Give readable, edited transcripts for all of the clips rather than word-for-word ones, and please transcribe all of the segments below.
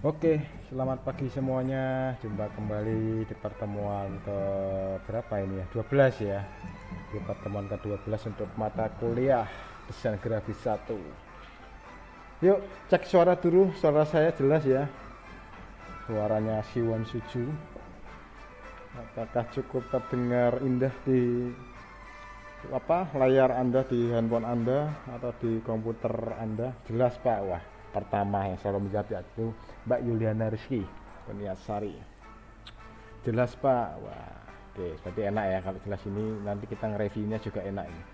Oke, selamat pagi semuanya. Jumpa kembali di pertemuan ke berapa ini ya? 12 ya. Di pertemuan ke-12 untuk mata kuliah desain grafis 1. Yuk, cek suara dulu. Suara saya jelas ya. Suaranya Siwon Suju. Apakah cukup terdengar indah di layar Anda, di handphone Anda atau di komputer Anda? Jelas Pak. Wah, pertama yang selalu menjawab yaitu Mbak Yuliana Rizky Kurniasari. Jelas Pak. Wah, oke, berarti enak ya kalau jelas ini. Nanti kita nge-reviewnya juga enak ini.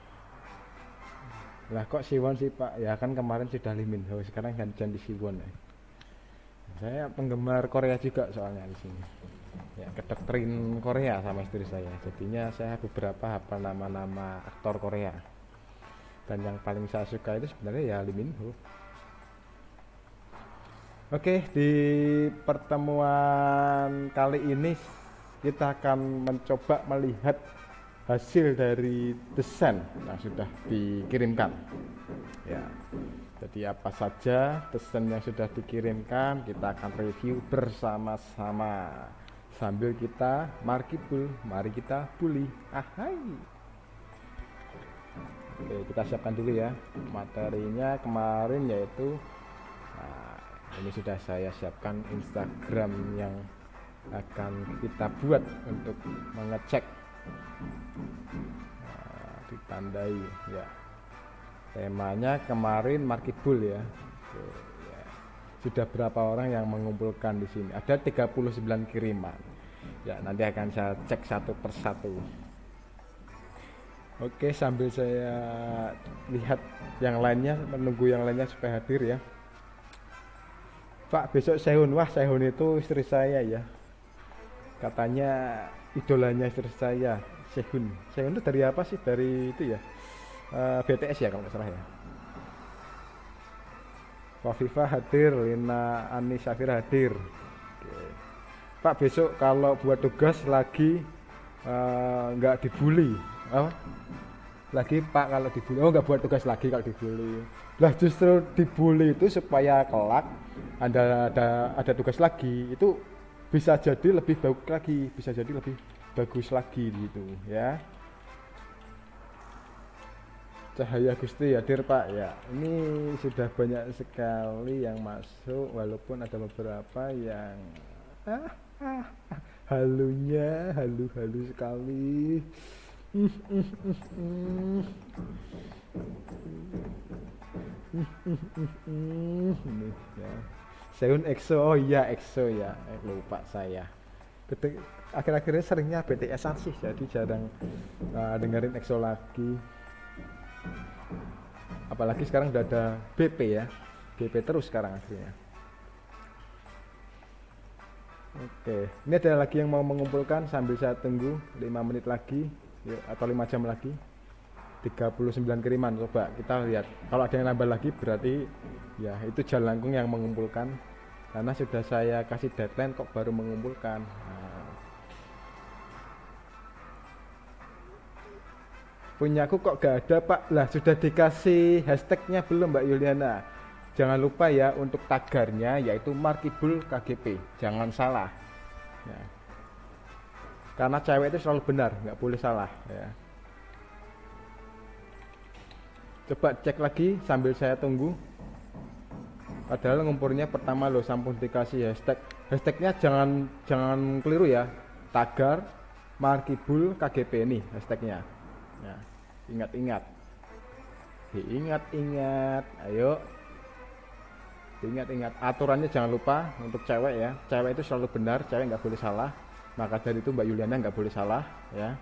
Lah kok Siwon sih Pak? Ya kan kemarin sudah Lee Min Ho, sekarang gantian di Siwon ya. Saya penggemar Korea juga soalnya di sini. Ya, kedoktrin Korea sama istri saya. Jadinya saya beberapa hafal nama-nama aktor Korea. Dan yang paling saya suka itu sebenarnya ya Lee Min Ho. Oke, di pertemuan kali ini kita akan mencoba melihat hasil dari desain yang sudah dikirimkan. Ya, jadi apa saja desain yang sudah dikirimkan kita akan review bersama-sama sambil kita markibul, mari kita bully. Ahai. Oke, kita siapkan dulu ya materinya kemarin yaitu ini sudah saya siapkan Instagram yang akan kita buat untuk mengecek ditandai ya. Temanya kemarin markibul ya. Oke, ya. Sudah berapa orang yang mengumpulkan di sini? Ada 39 kiriman. Ya, nanti akan saya cek satu persatu. Oke, sambil saya lihat yang lainnya, menunggu yang lainnya supaya hadir ya. Pak, besok Sehun. Wah, Sehun itu istri saya ya. Katanya idolanya istri saya, Sehun. Sehun itu dari apa sih? Dari itu ya, BTS ya kalau nggak salah ya. Wafifa hadir, Lina Ani Safira hadir. Oke. Pak, besok kalau buat tugas lagi nggak dibully. Oh, lagi Pak kalau dibully. Oh, nggak buat tugas lagi kalau dibully. Lah justru dibully itu supaya kelak ada tugas lagi itu bisa jadi lebih bagus lagi, bisa jadi lebih bagus lagi gitu ya. Cahaya Gusti hadir Pak ya. Ini sudah banyak sekali yang masuk walaupun ada beberapa yang halunya halu sekali. Ini ya. Seun EXO, oh iya EXO ya, lupa saya. Akhir-akhirnya seringnya BTS-an sih, jadi jarang dengerin EXO lagi. Apalagi sekarang udah ada BP ya, BP terus sekarang akhirnya. Oke, ini ada lagi yang mau mengumpulkan sambil saya tunggu 5 menit lagi yuk, atau 5 jam lagi. 39 kiriman, coba kita lihat. Kalau ada yang nambah lagi berarti ya itu Jalangkung yang mengumpulkan. Karena sudah saya kasih deadline kok baru mengumpulkan. Punyaku kok gak ada Pak. Lah sudah dikasih hashtagnya belum Mbak Yuliana? Jangan lupa ya untuk tagarnya yaitu markibul KGP. Jangan salah ya. Karena cewek itu selalu benar, nggak boleh salah ya. Coba cek lagi sambil saya tunggu. Padahal ngumpulnya pertama loh sampun dikasih hashtag. Hashtagnya jangan keliru ya. Tagar markibul KGP ini hashtagnya. Ya, ingat-ingat. Diingat-ingat. Ayo. Diingat-ingat. Aturannya jangan lupa untuk cewek ya. Cewek itu selalu benar, cewek nggak boleh salah. Maka dari itu Mbak Yuliana nggak boleh salah ya.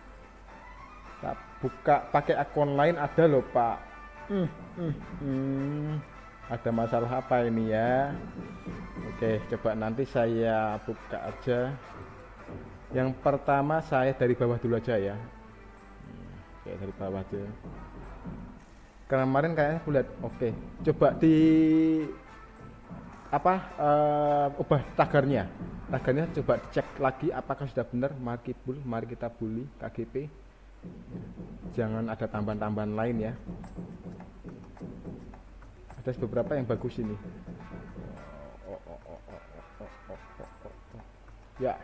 Buka pakai akun lain ada loh Pak. Ada masalah apa ini ya? Oke, coba nanti saya buka aja. Yang pertama saya dari bawah dulu aja ya. Oke, dari bawah aja. Kemarin kayaknya aku lihat. Oke, coba di ubah tagarnya. Tagarnya coba cek lagi apakah sudah benar markibul, mari kita bully KGP. Jangan ada tambahan-tambahan lain ya. Ada beberapa yang bagus ini.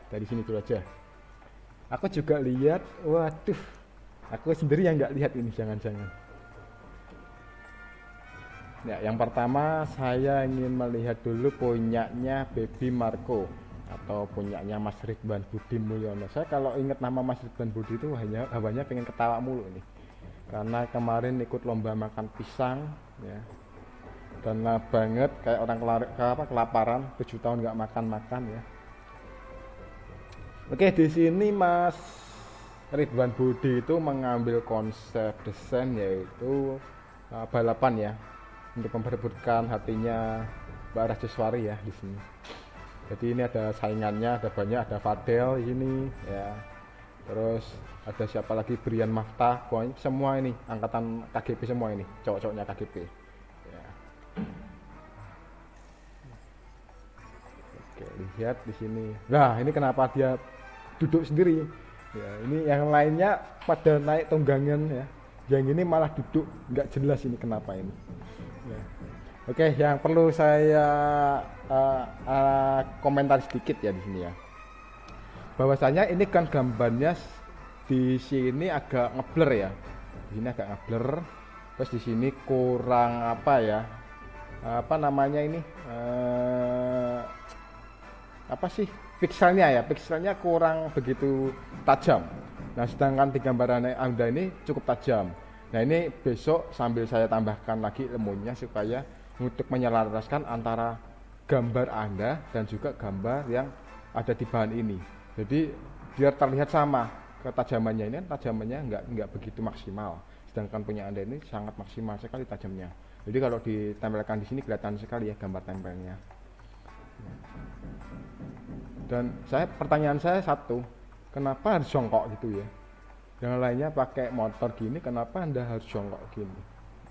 dari sini dulu aja. Aku juga lihat, waduh, aku sendiri yang nggak lihat ini, jangan-jangan. Ya, yang pertama saya ingin melihat dulu punyanya Baby Marco atau punyanya Mas Ridwan Budi Mulyono. Saya kalau ingat nama Mas Ridwan Budi itu hawanya pengen ketawa mulu nih. Karena kemarin ikut lomba makan pisang, ya. Dan banget kayak orang kelaparan, 7 tahun nggak makan-makan ya. Oke, di sini Mas Ridwan Budi itu mengambil konsep desain yaitu balapan ya, untuk memperebutkan hatinya Mbak Rajaswari ya di sini. Jadi ini ada saingannya, ada banyak, ada Fadel di sini ya. Terus ada siapa lagi, Brian Maftah, pokoknya semua ini angkatan KGP semua ini, cowok-cowoknya KGP. Ya. Oke, lihat di sini. Nah, ini kenapa dia duduk sendiri? Ya, ini yang lainnya pada naik tunggangan ya. Yang ini malah duduk, nggak jelas ini kenapa ini. Ya. Oke, yang perlu saya komentar sedikit ya di sini ya. Bahwasanya ini kan gambarnya di sini agak ngeblur ya. Di sini agak ngeblur. Terus di sini kurang apa ya? Apa namanya ini? Apa sih? Pikselnya ya, pikselnya kurang begitu tajam. Nah, sedangkan di gambaran Anda ini cukup tajam. Nah, ini besok sambil saya tambahkan lagi ilmunya supaya untuk menyelaraskan antara gambar Anda dan juga gambar yang ada di bahan ini. Jadi biar terlihat sama ketajamannya, ini tajamannya nggak begitu maksimal. Sedangkan punya Anda ini sangat maksimal sekali tajamnya. Jadi kalau ditempelkan di sini kelihatan sekali ya gambar tempelnya. Dan pertanyaan saya satu, kenapa harus jongkok gitu ya? Yang lainnya pakai motor gini, kenapa Anda harus jongkok gini?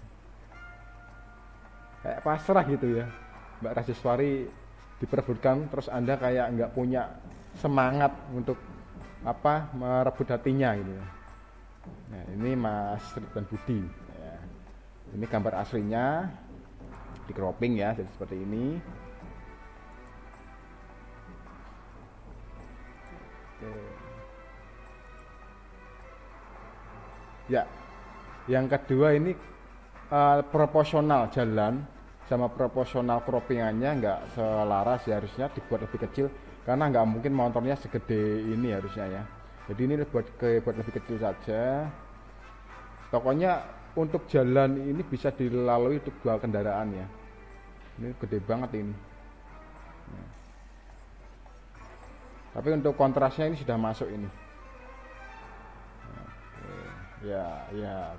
Kayak pasrah gitu ya, Mbak Rajaswari diperebutkan, terus Anda kayak nggak punya semangat untuk apa merebut hatinya gitu ya. Nah, ini Mas Ridwan Budi. Ya. Ini gambar aslinya di cropping ya, jadi seperti ini. Ya, yang kedua ini proporsional jalan sama proporsional croppingannya nggak selaras ya, harusnya dibuat lebih kecil karena nggak mungkin motornya segede ini harusnya ya. Jadi ini buat lebih kecil saja. Pokoknya untuk jalan ini bisa dilalui untuk 2 kendaraan ya. Ini gede banget ini. Nah. Tapi untuk kontrasnya ini sudah masuk ini. Ya.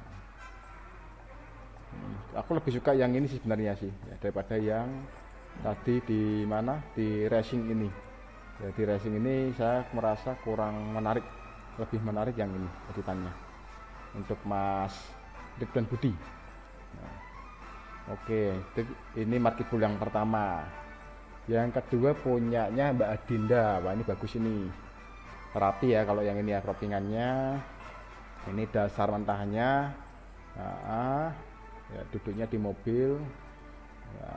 Aku lebih suka yang ini sih sebenarnya sih ya, daripada yang tadi di mana di racing ini. Ya, di racing ini saya merasa kurang menarik, lebih menarik yang ini editannya untuk Mas Ridwan Budi. Nah, oke, ini marketable yang pertama. Yang kedua punyanya Mbak Adinda. Wah, ini bagus ini, rapi ya kalau yang ini ya, croppingannya. Ini dasar mentahnya. Nah, ya, duduknya di mobil ya.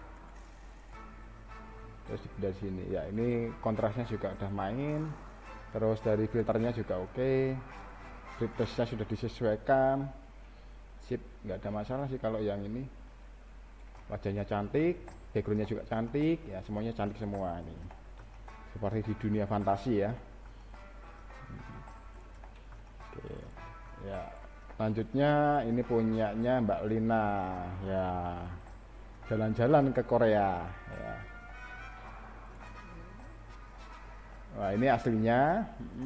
Terus dari sini ya, ini kontrasnya juga udah main. Terus dari filternya juga oke. Filtersnya sudah disesuaikan, sip, nggak ada masalah sih kalau yang ini. Wajahnya cantik, backgroundnya juga cantik ya, semuanya cantik semua ini, seperti di dunia fantasi ya. Oke ya, selanjutnya ini punyanya Mbak Lina ya, jalan-jalan ke Korea ya. Wah, ini aslinya.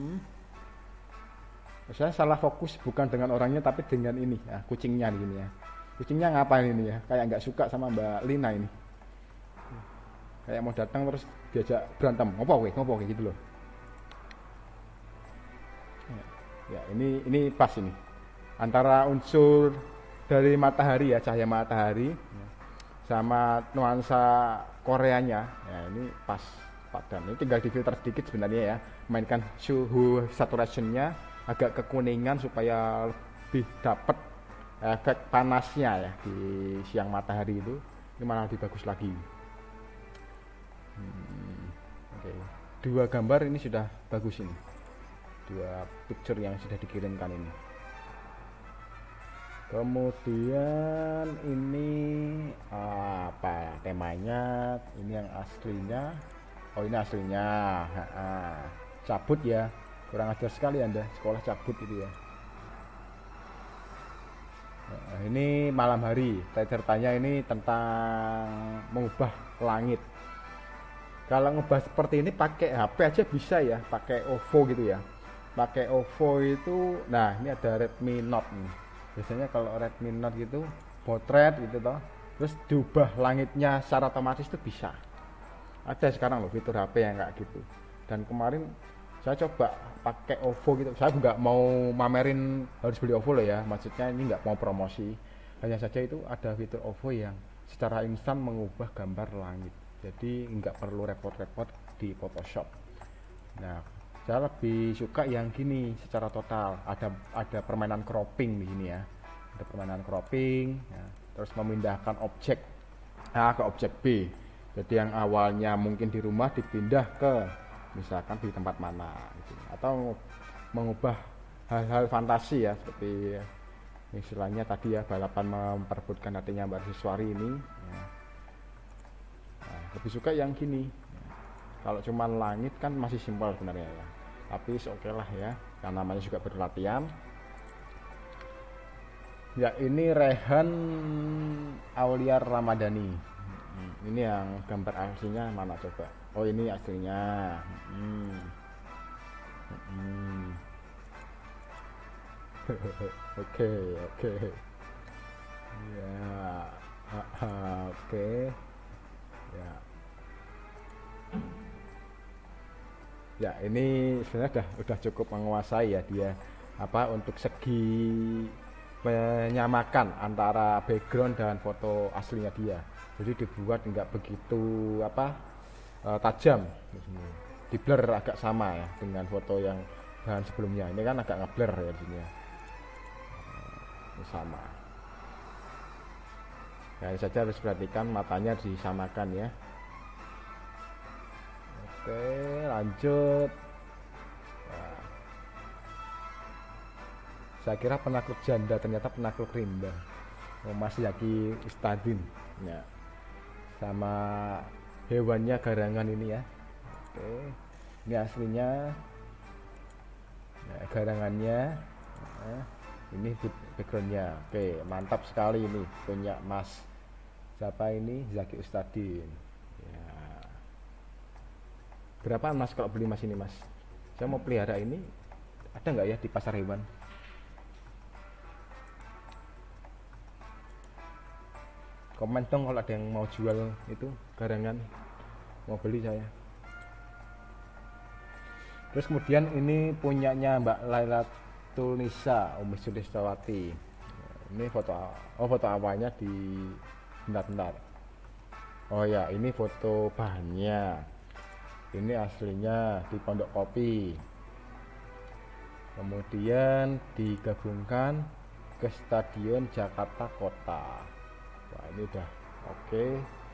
Saya salah fokus bukan dengan orangnya tapi dengan ini ya, kucingnya gini ya. Kucingnya ngapain ini ya, kayak nggak suka sama Mbak Lina ini, kayak mau datang terus diajak berantem, ngopo gitu loh ya. Ini pas ini antara unsur dari matahari ya, cahaya matahari sama nuansa Koreanya ya, ini pas padan. Ini tinggal difilter sedikit sebenarnya ya, mainkan suhu saturationnya agak kekuningan supaya lebih dapat efek panasnya ya di siang matahari itu. Ini malah lebih bagus lagi. Oke. dua gambar ini sudah bagus ini, dua picture yang sudah dikirimkan ini. Kemudian ini apa temanya, ini yang aslinya. Oh ini aslinya, cabut ya, kurang ajar sekali Anda, sekolah cabut itu ya. Ini malam hari, ceritanya ini tentang mengubah langit. Kalau ngubah seperti ini pakai HP aja bisa ya, pakai OVO gitu ya. Pakai OVO itu, nah ini ada Redmi Note nih. Biasanya kalau Redmi Note gitu, potret gitu toh, terus diubah langitnya secara otomatis itu bisa. Ada sekarang loh fitur HP yang kayak gitu. Dan kemarin saya coba pakai OVO gitu. Saya nggak mau mamerin harus beli OVO loh ya. Maksudnya ini nggak mau promosi. Hanya saja itu ada fitur OVO yang secara instan mengubah gambar langit. Jadi nggak perlu repot-repot di Photoshop. Nah, saya lebih suka yang gini secara total. Ada permainan cropping di sini ya. Ada permainan cropping. Ya. Terus memindahkan objek A ke objek B. Jadi yang awalnya mungkin di rumah dipindah ke misalkan di tempat mana gitu. Atau mengubah hal-hal fantasi ya, seperti istilahnya tadi ya, balapan memperebutkan hatinya Mbak Siswari ini ya. Nah, lebih suka yang gini ya. Kalau cuma langit kan masih simpel sebenarnya ya, tapi oke lah ya, karena namanya juga berlatihan ya. Ini Rehan Auliar Ramadhani. Ini yang gambar aslinya mana coba? Oh ini aslinya. Oke. Ya, oke. Ya. Ya ini sebenarnya udah cukup menguasai ya dia apa untuk segi menyamakan antara background dan foto aslinya dia. Jadi dibuat nggak begitu tajam, di blur agak sama ya dengan foto yang bahan sebelumnya. Ini kan agak ngeblur ya di sini ya. Ini sama. Ya ini saja harus perhatikan matanya disamakan ya. Oke, lanjut. Nah, saya kira penakluk janda, ternyata penakluk rimba. Mas Yaki Ustadin ya. Sama hewannya garangan ini ya. Oke, ini aslinya ya, garangannya ya. Ini backgroundnya. Oke, mantap sekali ini punya Mas siapa ini, Zaki Ustadin ya. Berapa Mas kalau beli Mas ini Mas? Saya mau pelihara ini, ada nggak ya di pasar hewan? Komen dong kalau ada yang mau jual itu garangan, mau beli saya. Terus kemudian ini punyanya Mbak Lailatul Nisa Umi Sulistawati. Ini foto awalnya di bentar. Oh ya, ini foto bahannya. Ini aslinya di Pondok Kopi. Kemudian digabungkan ke Stadion Jakarta Kota. Wah ini udah oke.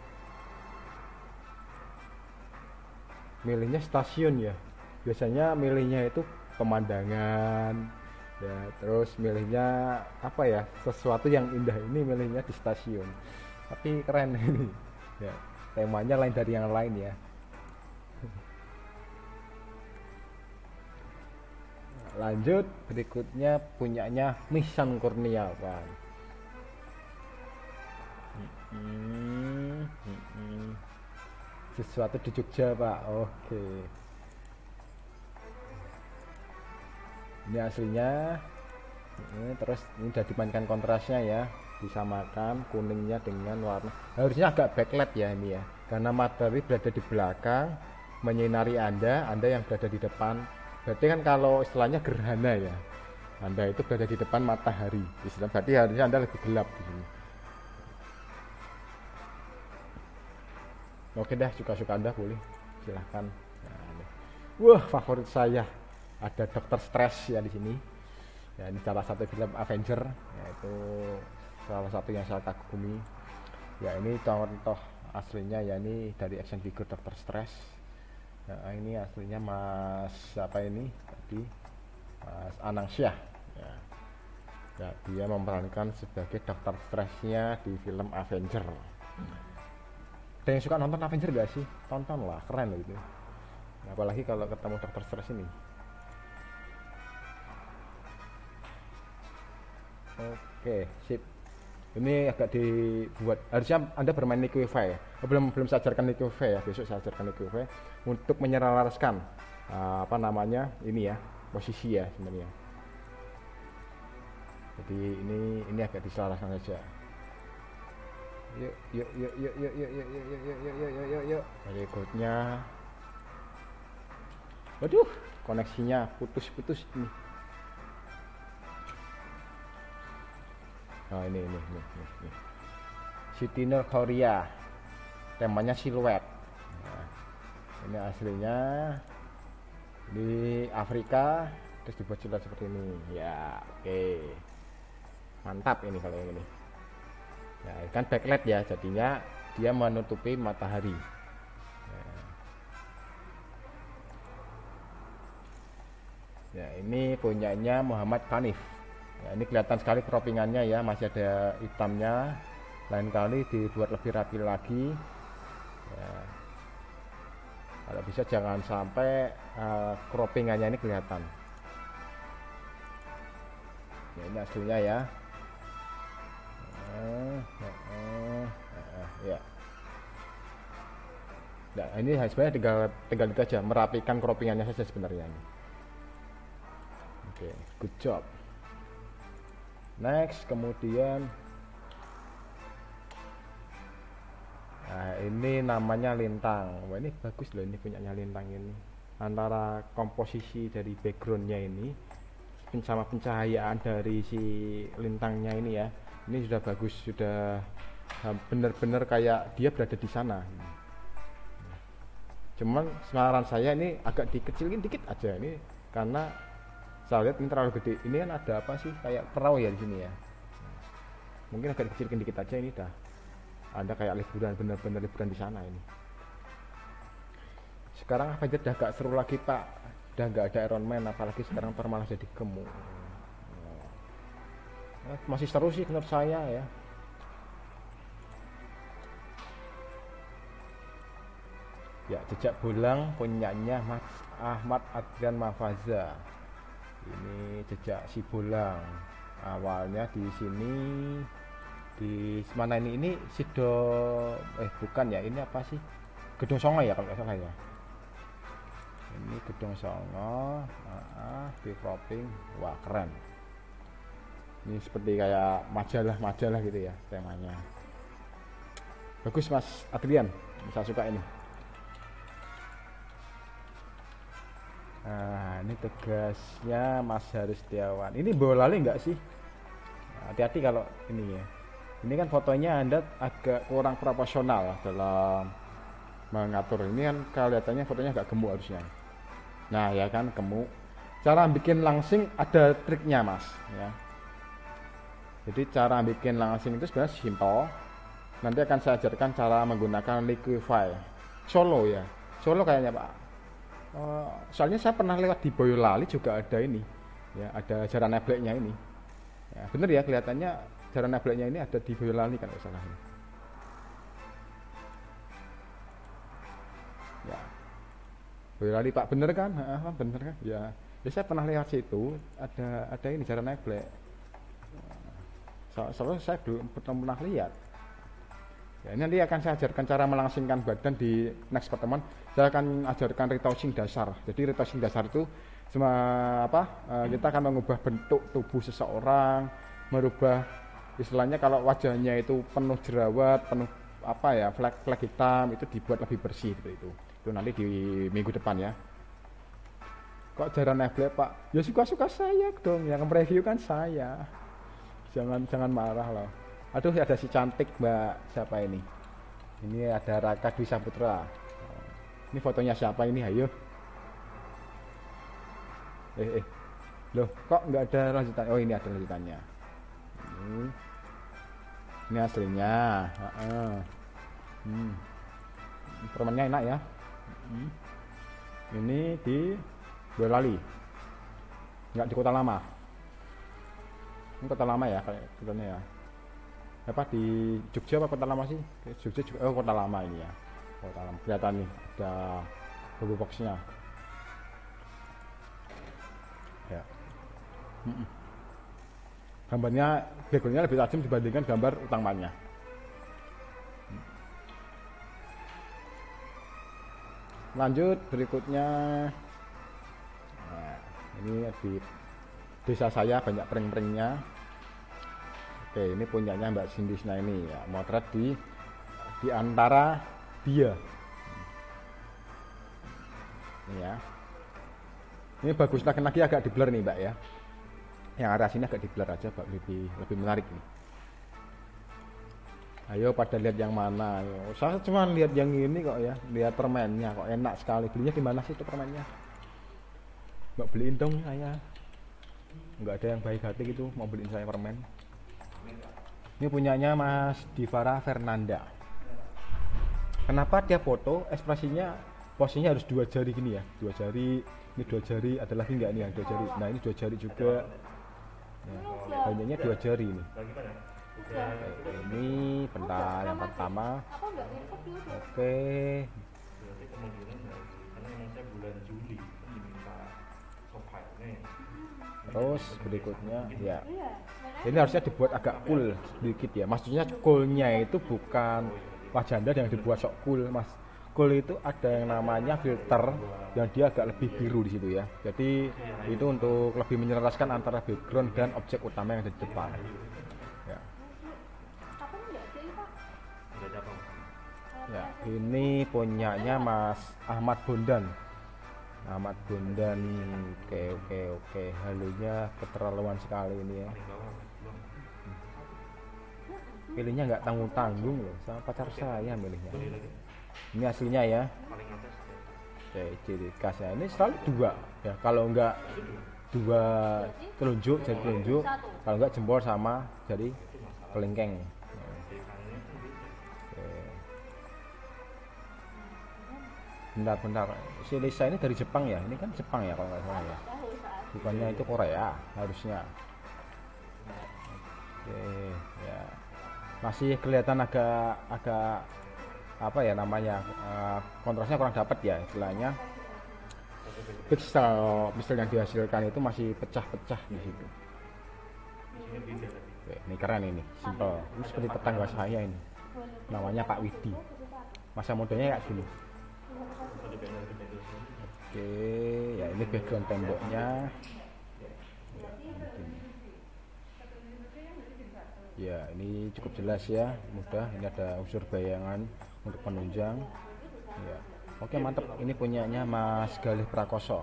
Milihnya stasiun ya. Biasanya milihnya itu pemandangan ya, terus milihnya apa ya, sesuatu yang indah, ini milihnya di stasiun. Tapi keren ini ya, temanya lain dari yang lain ya. Lanjut, berikutnya punyanya Misan Kurniawan. Sesuatu di Jogja Pak. Oke. Ini aslinya. Terus ini udah dimainkan kontrasnya ya, disamakan kuningnya dengan warna. Harusnya agak backlight ya ini ya, karena matahari berada di belakang menyinari Anda yang berada di depan. Berarti kan kalau istilahnya gerhana ya, Anda itu berada di depan matahari. Istilah berarti harusnya Anda lebih gelap di sini. Oke dah, suka-suka Anda boleh, silahkan. Nah, wah, favorit saya ada Dr. Stress ya di sini. Ya, ini salah satu film Avenger, yaitu salah satu yang saya kagumi. Ya ini contoh aslinya ya, ini dari action figure Dr. Stress. Nah, ini aslinya Mas siapa ini tadi, Mas Anang Syah ya. Ya, dia memerankan sebagai Dr. Strange-nya di film Avenger. Ada yang suka nonton Avenger gak sih? Tonton lah, keren loh itu. Apalagi kalau ketemu Dr. Strange ini. Oke, sip. Ini agak dibuat. Harusnya Anda bermain Liquify ya. Belum saya ajarkan Liquify ya. Besok saya ajarkan Liquify untuk menyelaraskan apa namanya ini ya, posisi ya sebenarnya. Jadi ini agak diselaraskan saja. Yuk. Berikutnya. Waduh, koneksinya putus-putus ini. Nah, ini. City North Korea. Temanya siluet. Nah, ini aslinya di Afrika, terus dibuat siluet seperti ini. Ya, oke. Mantap ini kalau yang ini. Ya, kan backlight ya, jadinya dia menutupi matahari. Ya, ini punyanya Muhammad Kanif. Ya, ini kelihatan sekali croppingannya ya, masih ada hitamnya. Lain kali dibuat lebih rapi lagi. Ya. Kalau bisa jangan sampai croppingannya ini kelihatan. Ya, ini aslinya ya. Ya. Nah, ini sebenarnya tinggal itu aja, merapikan croppingannya saja sebenarnya ini. Oke, good job. Next, kemudian nah, ini namanya lintang. Wah, ini bagus loh, ini punyanya lintang ini. Antara komposisi dari backgroundnya ini sama pencahayaan dari si lintangnya ini ya, ini sudah bagus, sudah benar-benar kayak dia berada di sana. Cuman saran saya ini agak dikecilin dikit aja ini, karena saya lihat ini terlalu gede. Ini kan ada apa sih, kayak perahu ya di sini ya. Mungkin agak dikecilkan dikit aja, ini dah ada kayak liburan, benar-benar liburan di sana ini. Sekarang apa aja udah gak seru lagi pak, udah gak ada Iron Man, apalagi sekarang Thor malah jadi gemuk. Masih seru sih menurut saya ya. Ya, jejak bulang punyanya Mas Ahmad Adrian Mafaza. Ini jejak si bulang. Awalnya di sini, di mana ini Sido, bukan ya, ini apa sih, Gedung Songo ya kalau nggak salah ya. Ini Gedung Songo, di cropping, wah keren. Ini seperti kayak majalah gitu ya temanya. Bagus Mas Adrian, saya suka ini. Nah, ini tugasnya Mas Haris Setiawan. Ini bola lali nggak sih? Hati-hati kalau ini ya. Ini kan fotonya Anda agak kurang proporsional dalam mengatur. Ini kan kelihatannya fotonya agak gemuk harusnya. Nah, ya kan gemuk. Cara bikin langsing ada triknya, Mas, ya. Jadi cara bikin langsing itu sebenarnya simpel. Nanti akan saya ajarkan cara menggunakan Liquify. Solo ya. Solo kayaknya, Pak. Soalnya saya pernah lewat di Boyolali juga ada ini. Ya, ada jaran nebleknya ini. Ya, bener ya, kelihatannya jaran nebleknya ini ada di Boyolali kan nggak salah. Ya. Boyolali Pak, bener kan? Bener kan? Ya. Ya saya pernah lewat situ, ada ini jaran neblek. Soalnya saya belum pernah lihat. Ya, ini nanti akan saya ajarkan cara melangsingkan badan di next pertemuan. Saya akan ajarkan retouching dasar. Jadi retouching dasar itu kita akan mengubah bentuk tubuh seseorang, merubah istilahnya kalau wajahnya itu penuh jerawat, penuh flek-flek hitam, itu dibuat lebih bersih gitu. Itu nanti di minggu depan ya. Kok jaran neblek Pak? Ya suka-suka saya dong, yang mereview kan saya. Jangan marah loh. Aduh, ada si cantik Mbak siapa ini? Ini ada Raka Dwi Saputra. Ini fotonya siapa ini? Ayo. Loh, kok nggak ada lanjutan? Oh, ini ada lanjutannya. Ini aslinya. Permennya enak ya. Ini di Boyolali, nggak di Kota Lama. Ini Kota Lama ya kayak katanya ya. Apa di Jogja apa Kota Lama sih? Jogja juga, oh Kota Lama ini ya. Kota Lama kelihatan nih ada logo boxnya. Ya. Gambarnya backgroundnya lebih tajam dibandingkan gambar utamanya. Lanjut berikutnya, nah, ini di desa saya banyak pring-pringnya. Oke, ini punyanya Mbak Sindisna ini ya, motret di antara dia. Ini ya. Ini bagus, lagi-lagi agak di blur nih Mbak ya. Yang arah sini agak di blur aja, Mbak, lebih menarik nih. Ayo pada lihat yang mana. Ayo. Saya cuma lihat yang ini kok ya, lihat permennya kok enak sekali. Belinya di mana sih itu permennya? Mbak beliin dong saya. Nggak ada yang baik hati gitu mau beliin saya permen. Ini punyanya Mas Divara Fernanda. Kenapa dia foto ekspresinya posisinya harus dua jari gini ya? Dua jari, ini dua jari, ada lagi nggak nih yang dua jari? Nah ini dua jari juga. Ya, banyaknya dua jari ini. Ini bentar yang pertama. Oke. Terus berikutnya ya. Ini harusnya dibuat agak cool sedikit ya. Maksudnya coolnya itu bukan wajah Anda yang dibuat sok cool, Mas. Cool itu ada yang namanya filter yang dia agak lebih biru di situ ya. Jadi itu untuk lebih menyelaraskan antara background dan objek utama yang ada di depan. Ya. Ya, ini punyanya Mas Ahmad Bondan. Ahmad Bondan, oke. Halunya keterlaluan sekali ini ya. Pilihnya nggak tanggung-tanggung loh, sama pacar saya milihnya. Ini aslinya ya. Oke, ciri khasnya ini selalu dua ya. Kalau nggak dua telunjuk, jari telunjuk. Kalau nggak jempol sama jari kelingking. Bentar. Si Lisa ini dari Jepang ya? Ini kan Jepang ya kalau nggak salah ya? Bukannya itu Korea harusnya. Oke, ya. Masih kelihatan agak apa ya namanya? Kontrasnya kurang dapat ya istilahnya. Pixel yang dihasilkan itu masih pecah-pecah di situ. Oke, ini keren ini, simple. Ini seperti tetangga saya ini. Namanya Pak Widi. Masa mudanya kayak gini. Oke, ya ini background temboknya. Ya, ini cukup jelas ya, mudah. Ini ada unsur bayangan untuk penunjang. Ya. Oke, mantap. Ini punyanya Mas Galih Prakoso.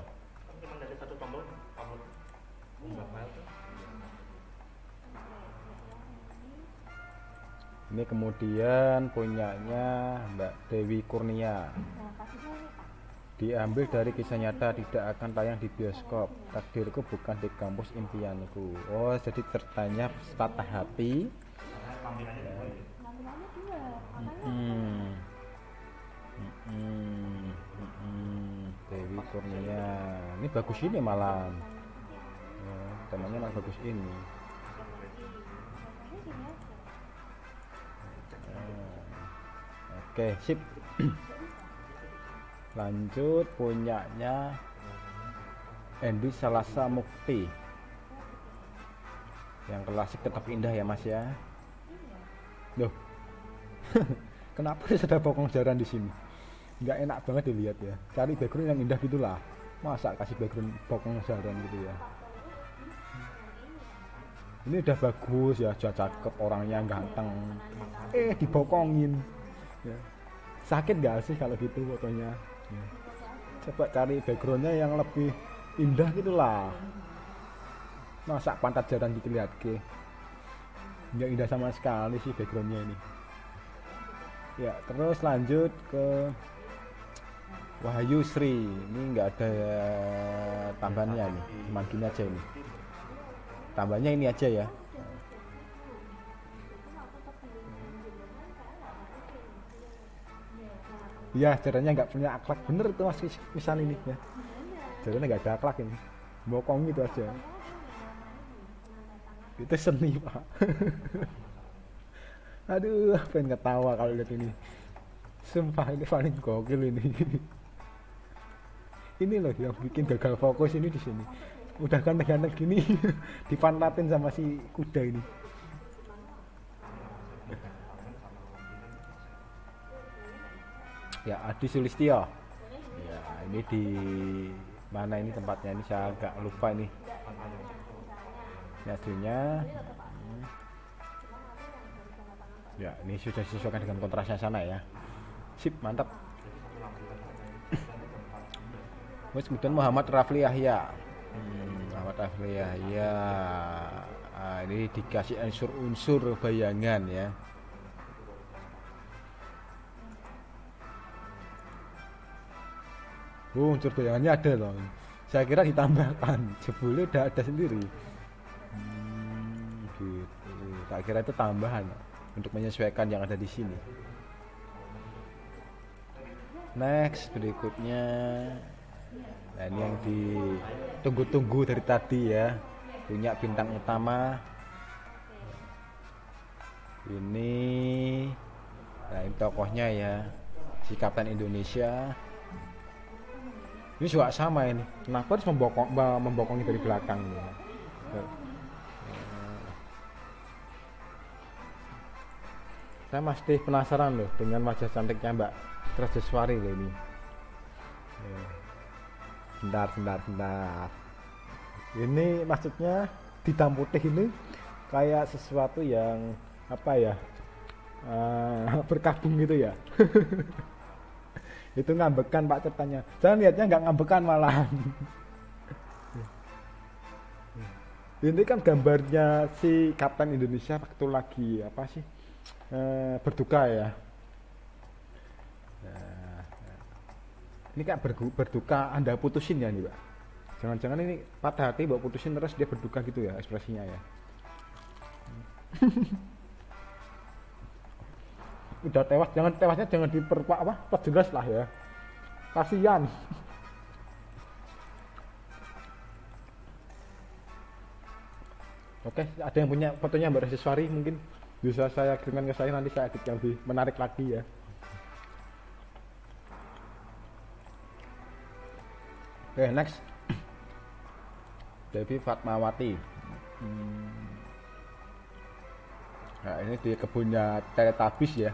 Ini kemudian punyanya Mbak Dewi Kurnia. Diambil dari kisah nyata, tidak akan tayang di bioskop. Takdirku bukan di kampus impianku. Oh, jadi ceritanya patah hati. Dewi Kurnia. Ini bagus ini malah. Ya, temanya malah bagus ini. Oke, sip. Lanjut punyanya Endi Salasa Mukti. Yang klasik tetap indah ya Mas ya. Loh. Kenapa sudah bokong jaran di sini? Nggak enak banget dilihat ya. Cari background yang indah gitulah. Masa kasih background bokong jaran gitu ya. Ini udah bagus ya, cakep, orangnya ganteng. Dibokongin. Ya. Sakit gak sih kalau gitu fotonya? Ya. Coba cari backgroundnya yang lebih indah gitulah. Masa pantat jaran dilihat ke? Nggak indah sama sekali sih backgroundnya ini. Ya, terus lanjut ke Wahyu Sri. Ini nggak ada tambahannya nih, cuma gini aja ini. Tambahnya ini aja ya. Iya, caranya nggak punya akhlak, bener itu Mas Misan ini ya. Caranya nggak ada akhlak ini, bokong gitu aja. Itu seni Pak. Aduh, pengen ketawa kalau lihat ini. Sumpah ini paling gokil ini. Ini loh yang bikin gagal fokus ini di sini. Udah ganteng-ganteng gini dipantatin sama si kuda ini. Ya, Adi Sulistyo. Ya, ini di mana ini tempatnya ini saya agak lupa ini. Ini aslinya. Ya, ini sudah disesuaikan dengan kontrasnya sana ya. Sip, mantap. Terus kemudian Muhammad Rafli Yahya. Muhammad Rafli Yahya. Nah, ini dikasih unsur-unsur bayangan ya. Unsur bayangannya ada loh. Saya kira ditambahkan, jebule udah ada sendiri. Gitu. Tak kira itu tambahan untuk menyesuaikan yang ada di sini. Next berikutnya. Nah, ini yang ditunggu-tunggu dari tadi ya. Punya bintang utama. Ini, nah ini tokohnya ya, si Kapten Indonesia. Ini juga sama ini. Kenapa harus membokongi dari belakang ya? Saya masih penasaran loh dengan wajah cantiknya Mbak Trajaswari loh ini. Bentar. Ini maksudnya hitam putih ini kayak sesuatu yang apa ya? Berkabung gitu ya. Itu ngambekan Pak ceritanya. Jangan lihatnya nggak ngambekan malahan. Ini kan gambarnya si Kapten Indonesia waktu lagi apa sih berduka ya. Nah, ini kan berduka Anda putusin ya nih Pak. Jangan-jangan ini patah hati bawa putusin terus dia berduka gitu ya ekspresinya ya. Udah tewas, tewasnya jangan diperpak apa, perjelas lah ya, kasihan. Oke, ada yang punya fotonya Mbak Trajaswari mungkin bisa saya kirimkan ke saya, nanti saya edit yang lebih menarik lagi ya. Oke, next Devi Fatmawati. Nah, ini di kebunnya Teletubbies ya.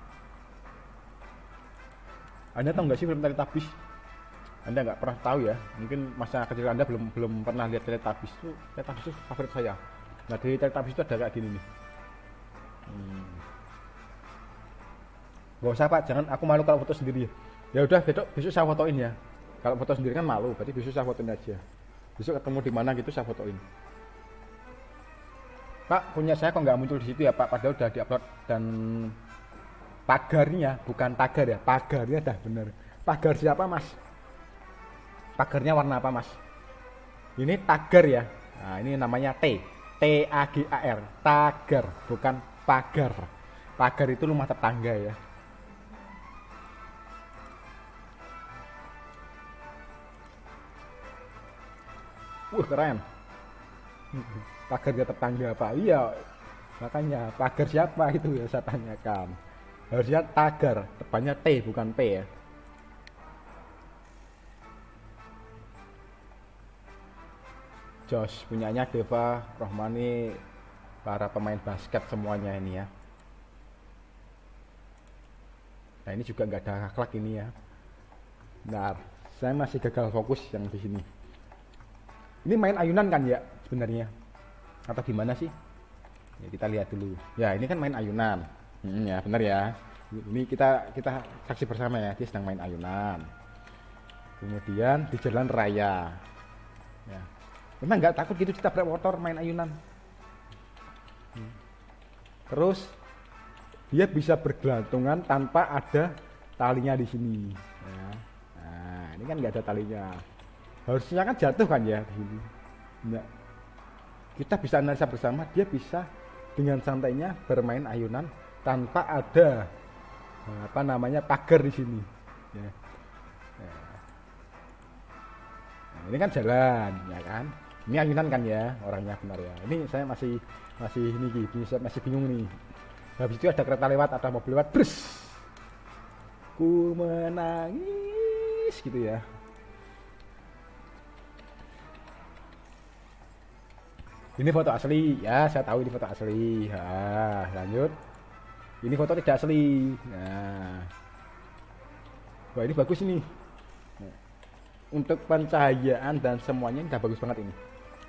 Anda tahu nggak sih film Teletubbies? Anda nggak pernah tahu ya? Mungkin masa kecil Anda belum pernah lihat Teletubbies itu. Teletubbies itu favorit saya. Nah, di Teletubbies itu ada kayak gini nih. Gak usah Pak, jangan, aku malu kalau foto sendiri. Ya udah, besok saya fotoin ya. Kalau foto sendiri kan malu, berarti besok saya fotoin aja. Besok ketemu di mana gitu saya fotoin. Pak, punya saya kok nggak muncul di situ ya Pak? Padahal udah diupload dan pagarnya, bukan tagar ya, pagarnya dah bener. Pagar siapa Mas? Pagarnya warna apa Mas? Ini tagar ya. Nah, ini namanya T-A-G-A-R, tagar, bukan pagar. Pagar itu rumah tetangga ya. Keren. Pagarnya tetangga Pak. Iya, makanya pagar siapa itu ya saya tanyakan. Harusnya tagar, depannya T bukan P ya. Jos punyanya Deva Rohmani, para pemain basket semuanya ini ya. Nah, ini juga nggak ada akhlak ini ya. Nah, saya masih gagal fokus yang di sini. Ini main ayunan kan ya sebenarnya? Atau gimana sih? Ya, kita lihat dulu. Ya, ini kan main ayunan. Ya benar ya. Ini kita saksi bersama ya, dia sedang main ayunan. Kemudian di jalan raya. Ya. Memang nggak takut gitu kita motor main ayunan. Terus dia bisa bergelantungan tanpa ada talinya di sini. Ya. Nah, ini kan nggak ada talinya. Harusnya kan jatuh kan ya di sini. Nah, kita bisa analisa bersama, dia bisa dengan santainya bermain ayunan tanpa ada apa namanya pagar di sini. Ya. Nah, ini kan jalan, ya kan? Ini ayunan kan ya, orangnya benar ya. Ini saya masih ini masih bingung nih. Habis itu ada kereta lewat, ada mobil lewat, brus. Ku menangis gitu ya. Ini foto asli, ya saya tahu ini foto asli. Nah, lanjut. Ini foto tidak asli. Nah, wah ini bagus ini. Untuk pencahayaan dan semuanya udah bagus banget ini.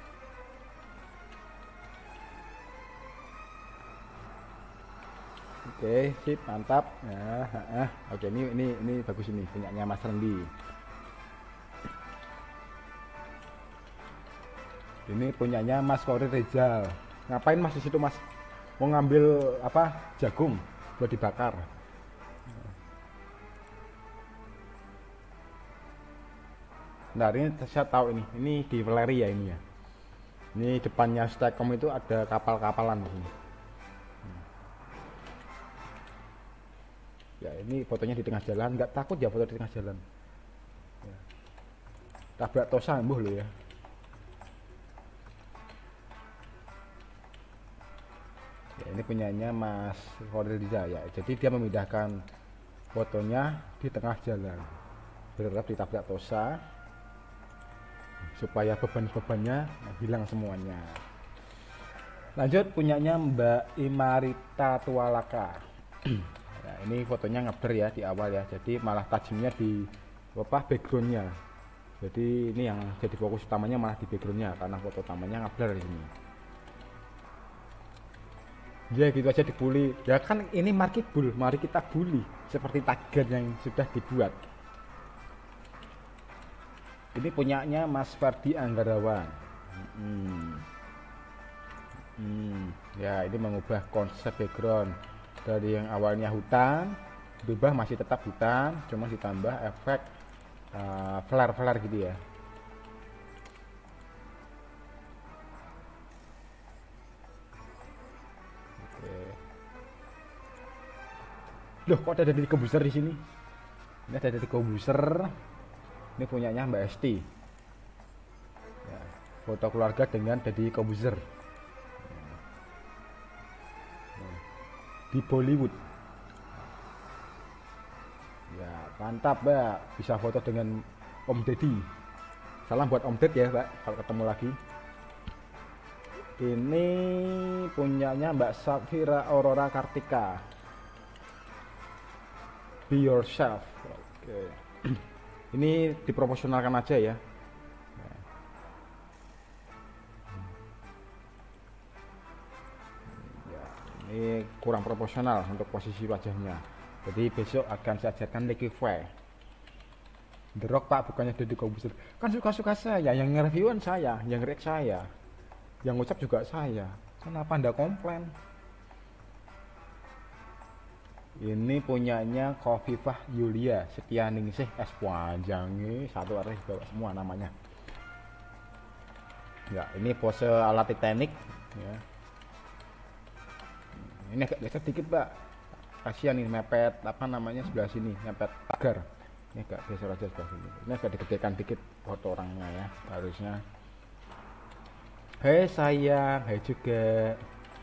Oke, sip, mantap. Nah, oke ini bagus ini punyanya Mas Rendi. Ini punyanya Mas Kori Rizal. Ngapain Mas di situ Mas? Mau ngambil apa? Jagung buat dibakar. Nah ini saya tahu ini. Ini di Valeri ya ini ya. Ini depannya Stekom itu ada kapal-kapalan di sini. Ya ini fotonya di tengah jalan. Nggak takut ya foto di tengah jalan. Ya. Tabrak Tosa embuh lo ya. Ya, ini punyanya Mas Koriza ya. Jadi dia memindahkan fotonya di tengah jalan. Berharap ditabrak Tosa supaya beban-bebannya hilang semuanya. Lanjut punyanya Mbak Imarita Tualaka. Ya, ini fotonya ngeber ya di awal ya. Jadi malah tajamnya di backgroundnya. Jadi ini yang jadi fokus utamanya malah di backgroundnya karena foto utamanya ngeber di sini. Ya gitu aja dibully. Ya kan ini marketable, mari kita bully seperti tagar yang sudah dibuat. Ini punyanya Mas Fardi Anggarawan. Ya ini mengubah konsep background dari yang awalnya hutan, berubah masih tetap hutan, cuma ditambah efek flare-flare gitu ya. Loh, kok ada dari kombuser di sini? Ini ada dari kombuser. Ini punyanya Mbak Esti. Ya, foto keluarga dengan Deddy Kombuser. Di Bollywood. Ya, mantap, Mbak. Bisa foto dengan Om Deddy. Salam buat Om Deddy ya, Mbak, kalau ketemu lagi. Ini punyanya Mbak Safira Aurora Kartika. Be yourself. Oke. Ini diproporsionalkan aja ya. Ya, ini kurang proporsional untuk posisi wajahnya. Jadi besok akan saya ajarkan liquify. The Rock Pak, bukannya Deddy Kombuser. Kan suka-suka saya, yang nge-reviewan saya, yang react saya, yang ngucap juga saya. Kenapa Anda komplain? Ini punyanya Khofifah Yulia Setianingsih S panjangnya satu arah bawa semua namanya. Ya ini pose ala Titanic ya. Ini agak geser dikit Pak, kasihan nih mepet apa namanya sebelah sini, mepet pagar. Ini agak geser aja sebelah sini. Ini agak digedekan dikit foto orangnya ya harusnya. Hei sayang, hai juga.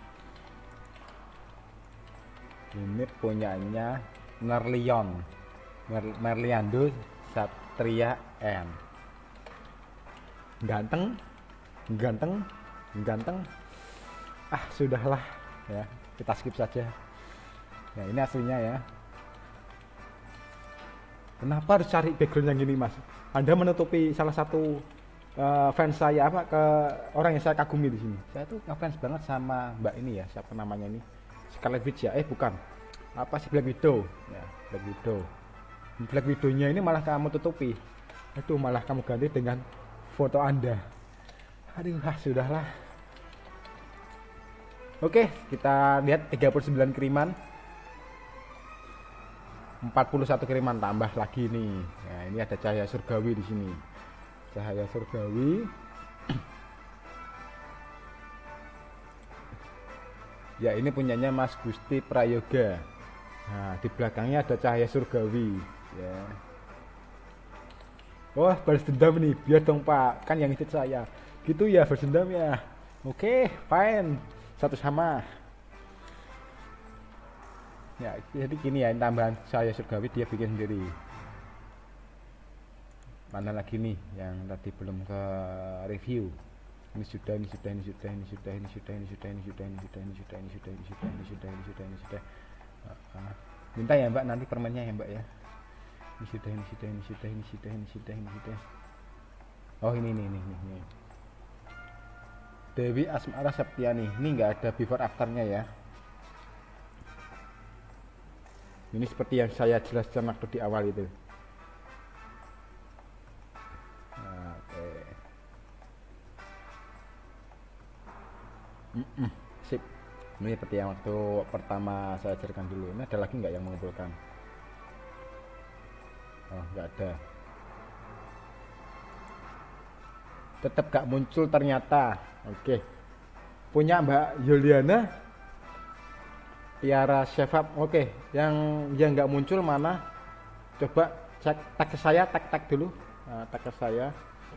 Ini punyanya Merliando Satria N. Ganteng. Sudahlah ya, kita skip saja. Ya ini aslinya ya. Kenapa harus cari background yang gini Mas? Anda menutupi salah satu fans saya apa ke orang yang saya kagumi di sini. Saya tuh ngefans banget sama Mbak ini ya, siapa namanya ini? Scarlet Witch ya, bukan apa sih, Black Widow ya, Black Widow-nya ini malah kamu tutupi, itu malah kamu ganti dengan foto Anda. Aduh, sudahlah. Oke, kita lihat 39 kiriman, 41 kiriman tambah lagi nih. Nah, ini ada cahaya surgawi di sini, cahaya surgawi. Ya ini punyanya Mas Gusti Prayoga. Nah di belakangnya ada cahaya surgawi ya. Oh, balas dendam nih, biar dong Pak, kan yang itu saya. Gitu ya, balas dendam ya. Oke, fine. Satu sama. Ya, jadi gini ya, tambahan saya surgawi dia bikin sendiri. Mana lagi nih yang tadi belum ke review? Ini sudah, ini sudah, ini sudah, ini sudah, ini sudah, ini sudah, ini sudah, ini sudah, ini sudah, ini sudah, ini sudah, ini sudah, ini sudah, ini sudah. Minta ya Mbak nanti permennya ya Mbak ya. Ini sudah, ini sudah, ini sudah, ini sudah, ini sudah, ini sudah. Oh ini. Dewi Asmara Septiani. Ini nggak ada before afternya ya. Ini seperti yang saya jelaskan waktu di awal itu. Oke. Sip. Ini seperti yang waktu pertama saya ajarkan dulu. Ini ada lagi nggak yang mengumpulkan? Oh, nggak ada. Tetap gak muncul ternyata. Oke. Punya Mbak Yuliana Tiara Shevap. Oke, yang nggak muncul mana? Coba cek tag ke saya, tag dulu. Nah, tag ke saya.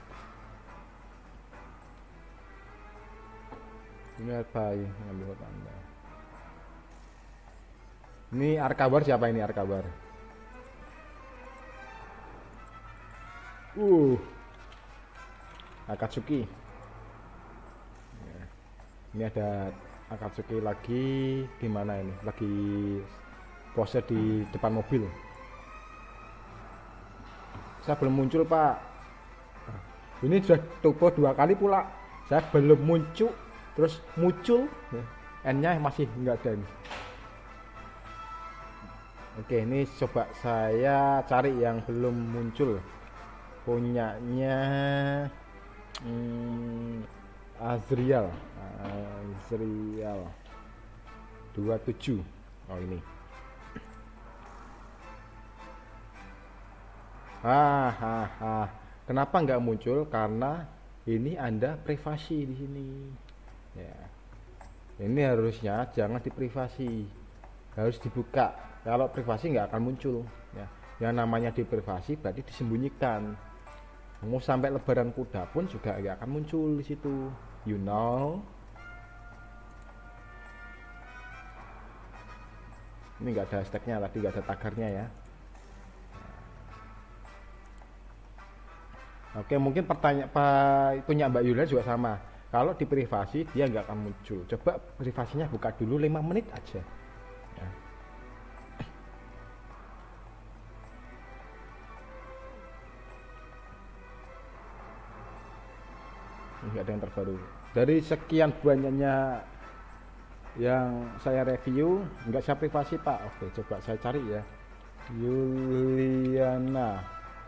Ini apa ini? Ngambil Anda. Ini Arkabar siapa ini Arkabar? Akatsuki. Ini ada Akatsuki lagi di mana ini? Lagi pose di depan mobil. Saya belum muncul Pak. Ini sudah topo 2 kali pula. Saya belum muncul, terus muncul. N-nya masih nggak ada ini. Oke, ini coba saya cari yang belum muncul. Punyanya Azriel 27. Oh ini. Kenapa nggak muncul? Karena ini Anda privasi di sini. Ya. Ini harusnya jangan diprivasi, harus dibuka. Kalau privasi nggak akan muncul. Ya. Yang namanya diprivasi berarti disembunyikan. Mau sampai lebaran kuda pun juga nggak akan muncul di situ. You know. Ini nggak ada hashtagnya, tadi nggak ada tagarnya ya. Oke, mungkin pertanyaan punya Mbak Yulia juga sama. Kalau di privasi dia nggak akan muncul. Coba privasinya buka dulu 5 menit aja. Ya. Nggak ada yang terbaru. Dari sekian banyaknya yang saya review, nggak saya privasi Pak. Oke, coba saya cari ya. Yuliana.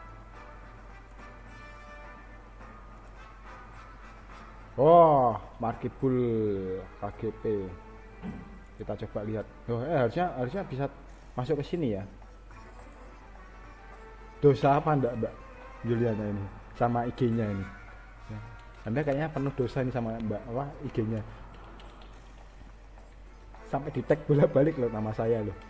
Oh, Markibul KGP. Kita coba lihat. Oh, harusnya bisa masuk ke sini ya. Dosa apa enggak Mbak Juliana ini sama IG-nya ini? Ya. Anda kayaknya penuh dosa ini sama Mbak IG-nya. Sampai di tag bolak-balik loh nama saya loh.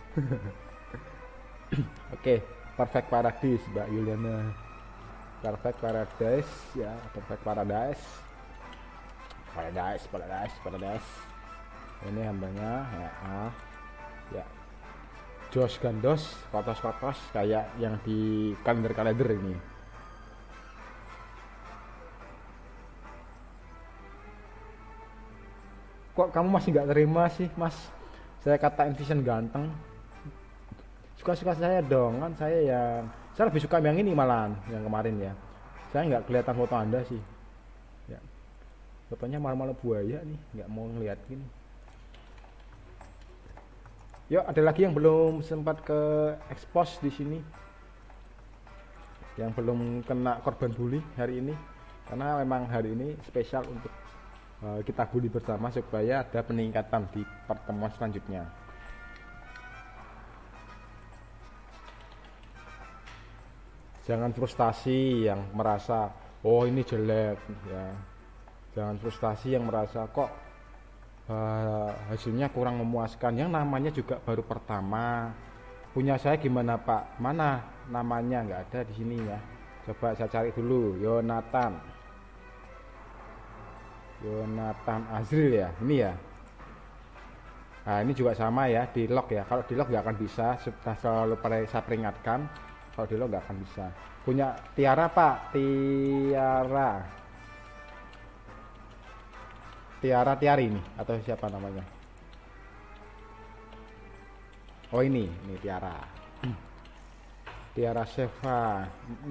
Oke, Perfect Paradise Mbak Juliana. Perfect Paradise ya, Perfect Paradise. Paradise. Ini hambanya ya. Jos gandos, kotos kayak yang di kalender ini. Kok kamu masih nggak terima sih, Mas? Saya katain Vision ganteng. Suka-suka saya dong, kan saya lebih suka yang ini malahan, yang kemarin ya. Saya nggak kelihatan foto Anda sih. Ya. Fotonya malah buaya nih, nggak mau ngeliat gini. Yuk, ada lagi yang belum sempat ke expose di sini, yang belum kena korban bully hari ini, karena memang hari ini spesial untuk kita bully bersama supaya ada peningkatan di pertemuan selanjutnya. Jangan frustasi yang merasa oh ini jelek ya. Jangan frustasi yang merasa kok hasilnya kurang memuaskan. Yang namanya juga baru pertama. Punya saya gimana Pak? Mana namanya? Nggak ada di sini ya. Coba saya cari dulu, Yonatan Azril ya, ini ya. Nah ini juga sama ya, di lock ya. Kalau di lock nggak akan bisa, sudah selalu saya peringatkan. Kalau di lock nggak akan bisa. Punya Tiara Pak, Tiari ini atau siapa namanya? Oh ini Tiara Seva.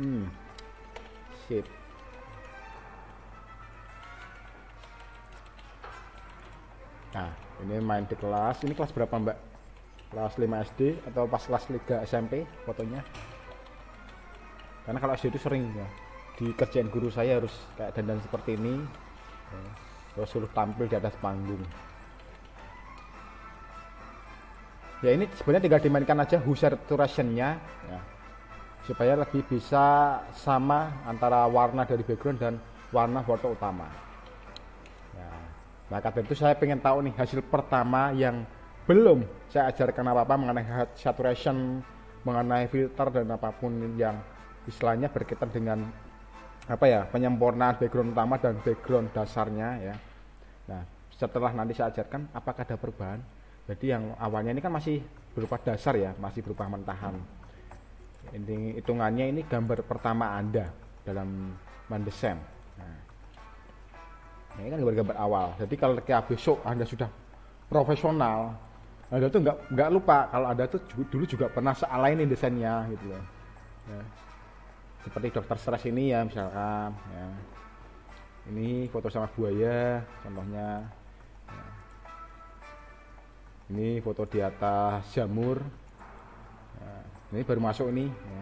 Sip. Nah ini main di kelas. Ini kelas berapa Mbak? Kelas 5 SD atau pas kelas 3 SMP fotonya? Karena kalau SD itu sering ya, di kerjaan guru saya harus kayak dandan seperti ini ya, terus suruh tampil di atas panggung. Ya ini sebenarnya tinggal dimainkan aja hue saturation-nya ya, supaya lebih bisa sama antara warna dari background dan warna foto utama ya. Maka dari itu saya pengen tahu nih hasil pertama yang belum saya ajarkan apa-apa mengenai saturation, mengenai filter dan apapun yang istilahnya berkaitan dengan apa ya, penyempurnaan background utama dan background dasarnya ya. Nah setelah nanti saya ajarkan apakah ada perubahan. Jadi yang awalnya ini kan masih berupa dasar ya, masih berupa mentahan. Ini hitungannya ini gambar pertama Anda dalam mendesain. Nah, ini kan gambar-gambar awal. Jadi kalau besok Anda sudah profesional, Anda tuh nggak lupa kalau Anda tuh dulu juga pernah salah ini desainnya gitu loh. Ya. Seperti Dokter Stres ini ya misalkan. Ya. Ini foto sama buaya, contohnya. Ya. Ini foto di atas jamur. Nah, ini baru masuk ini ya.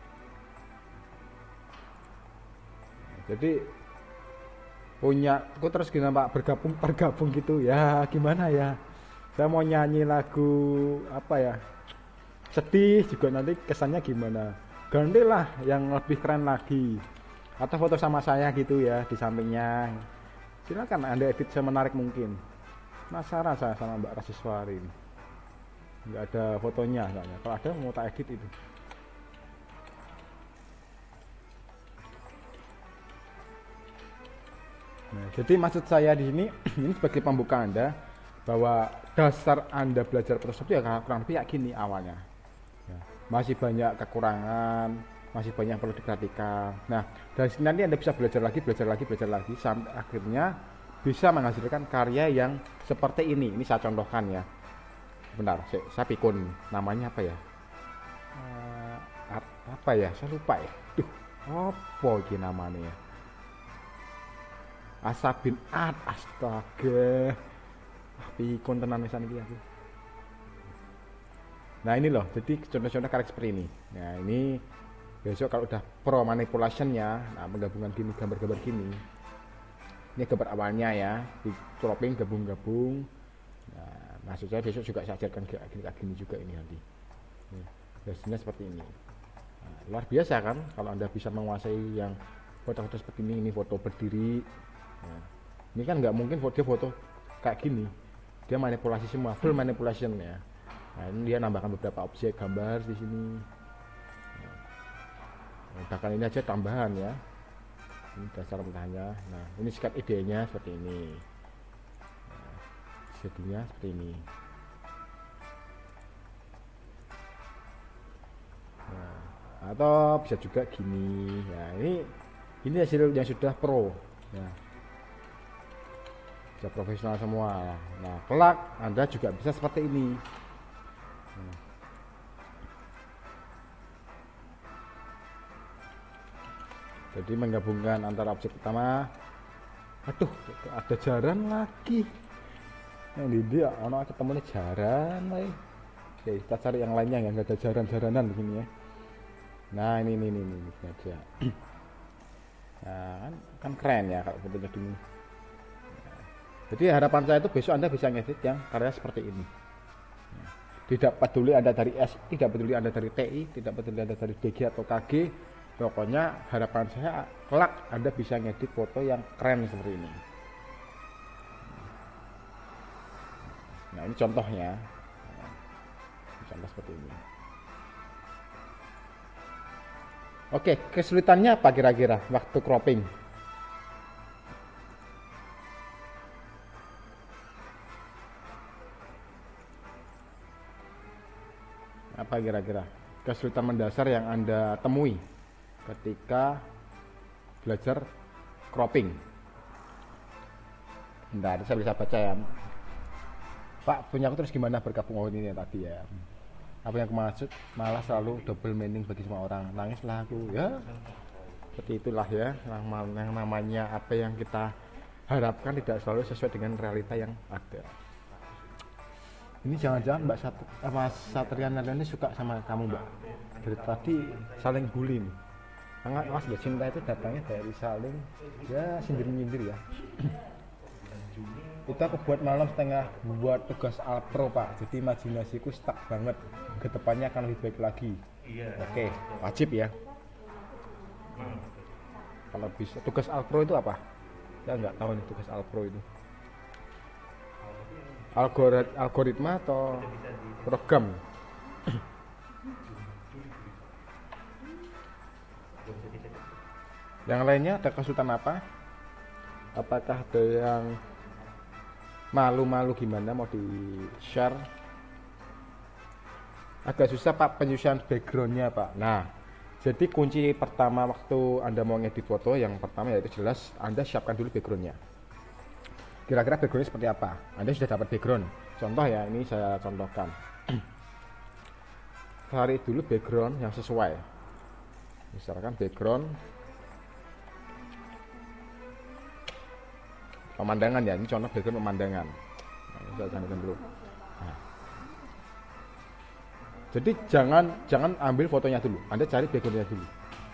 Jadi punya aku terus gimana Pak, bergabung gitu ya, gimana ya, saya mau nyanyi lagu apa ya, sedih juga nanti kesannya gimana, gantilah yang lebih keren lagi atau foto sama saya gitu ya di sampingnya, silakan Anda edit semenarik mungkin. Penasaran saya sama Mbak Rasiswari ini, nggak ada fotonya soalnya, kalau ada mau tak edit itu. Nah, jadi maksud saya di sini ini sebagai pembuka Anda bahwa dasar Anda belajar Photoshop itu ya kurang lebih kayak gini awalnya ya, masih banyak kekurangan, masih banyak perlu diperhatikan. Nah dari sini nanti Anda bisa belajar lagi sampai akhirnya bisa menghasilkan karya yang seperti ini. Ini saya contohkan ya. Bentar, saya pikun namanya apa ya? Apa ya? Saya lupa ya. Duh, apa ini namanya ya? Asabin Art, astaga. Pikun tenan misalnya iki aku. Nah ini loh, jadi contoh-contoh karya seperti ini. Nah ini besok kalau udah pro manipulationnya, nah menggabungkan gini, gambar-gambar gini. Ini gambar awalnya ya, di cropping gabung-gabung. Nah, maksud saya besok juga saya ajarkan kayak gini juga ini nanti. Biasanya seperti ini. Nah, luar biasa kan kalau Anda bisa menguasai yang foto-foto seperti ini foto berdiri. Nah, ini kan nggak mungkin foto kayak gini. Dia manipulasi semua, full manipulation ya. Nah, ini dia nambahkan beberapa objek gambar di sini. Nah, bahkan ini aja tambahan ya. Ini dasar mentahnya. Nah ini skat idenya seperti ini, nah, jadinya seperti ini. Nah, atau bisa juga gini ya, ini hasil yang sudah pro ya, sudah profesional semua. Nah kelak Anda juga bisa seperti ini. Nah, jadi menggabungkan antara objek pertama, aduh ada jaran lagi yang di dia ono ketemunya jaran lagi. Oke kita cari yang lainnya yang nggak ada jaran-jaranan begini ya. Nah ini aja. Nah kan keren ya kalau fotonya gini. Nah, jadi harapan saya itu besok Anda bisa ngedit yang karya seperti ini. Nah, tidak peduli Anda dari S, tidak peduli Anda dari TI, tidak peduli Anda dari DG atau KG. Pokoknya harapan saya kelak Anda bisa ngedit foto yang keren seperti ini. Nah ini contohnya, contoh seperti ini. Oke, kesulitannya apa kira-kira waktu cropping? Apa kira-kira kesulitan mendasar yang Anda temui ketika belajar cropping? Bentar, saya bisa baca ya. Pak, punya aku terus gimana bergabung ini tadi ya? Apa yang aku maksud malah selalu double meaning bagi semua orang. Nangislah aku ya. Seperti itulah ya, yang namanya apa yang kita harapkan tidak selalu sesuai dengan realita yang ada. Ini jangan-jangan Mas Satria Narlian ini suka sama kamu, Mbak. Dari tadi saling bully nih. Karena Mas Cinta itu datangnya dari saling ya sindir-nyindir ya. Itu aku buat malam setengah buat tugas Alpro, Pak. Jadi imajinasiku stuck banget. Kedepannya akan lebih baik lagi. Oke, wajib ya. Kalau bisa tugas Alpro itu apa? Saya nggak tahu nih tugas Alpro itu. Algoritma atau program? Yang lainnya ada kesulitan apa? Apakah ada yang malu-malu gimana, mau di share? Agak susah Pak penyusunan backgroundnya Pak. Nah, jadi kunci pertama waktu Anda mau ngedit foto, yang pertama yaitu jelas Anda siapkan dulu backgroundnya. Kira-kira backgroundnya seperti apa? Anda sudah dapat background. Contoh ya, ini saya contohkan. Cari dulu background yang sesuai. Misalkan background pemandangan ya, ini contoh background pemandangan. Nah, saya cantumkan dulu. Nah. Jadi jangan ambil fotonya dulu, Anda cari backgroundnya dulu.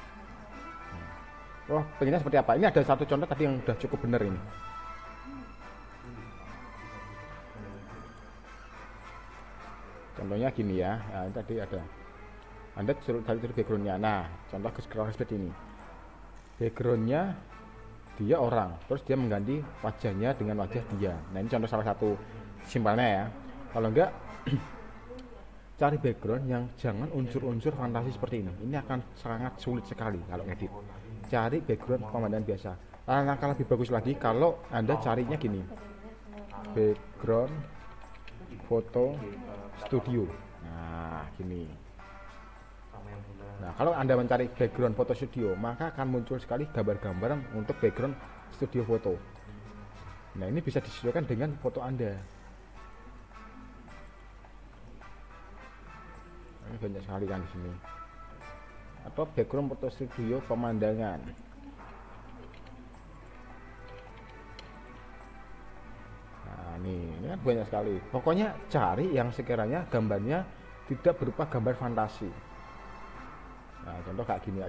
Oh, pengennya seperti apa? Ini ada satu contoh tadi yang udah cukup benar ini. Contohnya gini ya, nah, ini tadi ada. Anda cari backgroundnya. Nah, contoh seperti ini. Backgroundnya dia orang, terus dia mengganti wajahnya dengan wajah dia. Nah, ini contoh salah satu simpelnya ya. Kalau enggak, cari background yang jangan unsur-unsur fantasi seperti ini. Ini akan sangat sulit sekali kalau ngedit. Cari background pemandangan biasa. Langkah lebih bagus lagi kalau Anda carinya gini. Background foto studio. Nah, gini. Nah, kalau Anda mencari background foto studio, maka akan muncul sekali gambar-gambar untuk background studio foto. Nah, ini bisa disesuaikan dengan foto Anda. Ini banyak sekali kan di sini. Atau background foto studio pemandangan. Nah, ini kan banyak sekali. Pokoknya cari yang sekiranya gambarnya tidak berupa gambar fantasi. Nah, contoh kayak gini,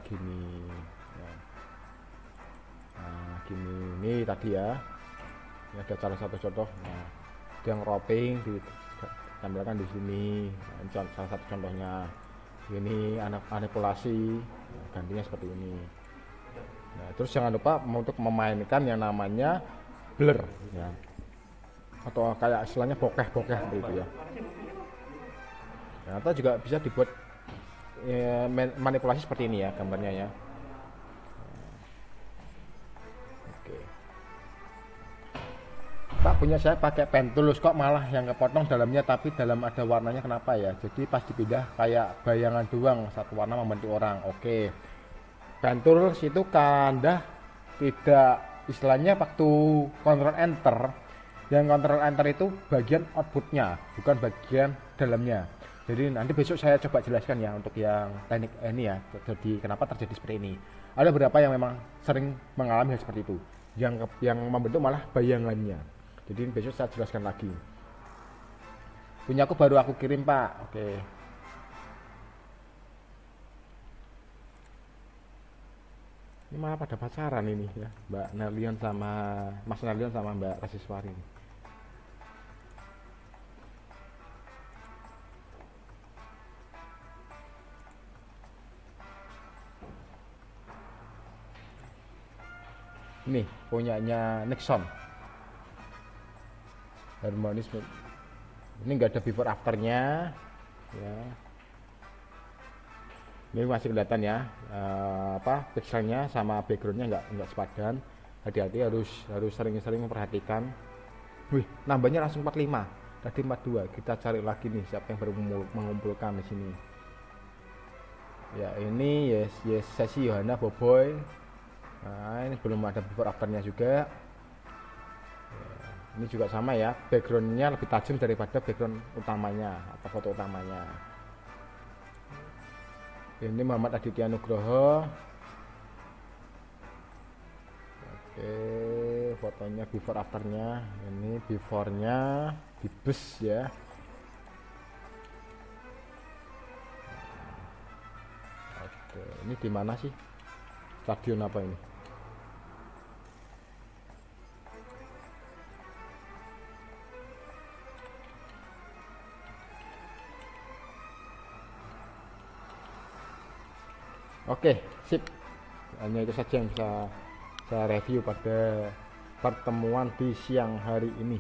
Nah, gini, ini tadi ya. Ini ada salah satu contoh. Nah, yang cropping ditampilkan di sini. Nah, salah satu contohnya. Ini manipulasi, nah, gantinya seperti ini. Nah, terus jangan lupa untuk memainkan yang namanya blur, ya. Atau kayak istilahnya bokeh-bokeh gitu ya. Nah, atau juga bisa dibuat manipulasi seperti ini ya gambarnya ya. Oke. Pak, punya saya pakai pen tulus kok malah yang kepotong dalamnya, tapi dalam ada warnanya, kenapa ya? Jadi pas dipindah kayak bayangan doang, satu warna membantu orang. Oke. Pen tulus itu Anda tidak istilahnya waktu kontrol enter. Yang kontrol enter itu bagian outputnya, bukan bagian dalamnya. Jadi nanti besok saya coba jelaskan ya untuk yang teknik ini ya, jadi kenapa terjadi seperti ini. Ada beberapa yang memang sering mengalami hal seperti itu, yang membentuk malah bayangannya. Jadi besok saya jelaskan lagi. Punya aku baru aku kirim Pak. Oke. Ini malah pada pacaran ini ya, Mbak Narlian sama Mas Narlian sama Mbak Rasiswari. Ini punyanya Nixon, harmonis. Ini nggak ada before afternya ya. Ini masih kelihatan ya, pixelnya sama backgroundnya nggak sepadan. Hati-hati, harus sering-sering memperhatikan. Wih, nambahnya langsung 45, tadi 42. Kita cari lagi nih siapa yang baru mengumpulkan di sini. Ya ini yes sesi Yohana Boboy. Nah ini belum ada before afternya juga. Ya, ini juga sama ya, backgroundnya lebih tajam daripada background utamanya atau foto utamanya. Ini Muhammad Aditya Nugroho. Oke, fotonya before afternya. Ini beforenya di bus ya. Oke, ini di mana sih? Stadion apa ini? Oke, sip. Hanya itu saja yang bisa saya review pada pertemuan di siang hari ini.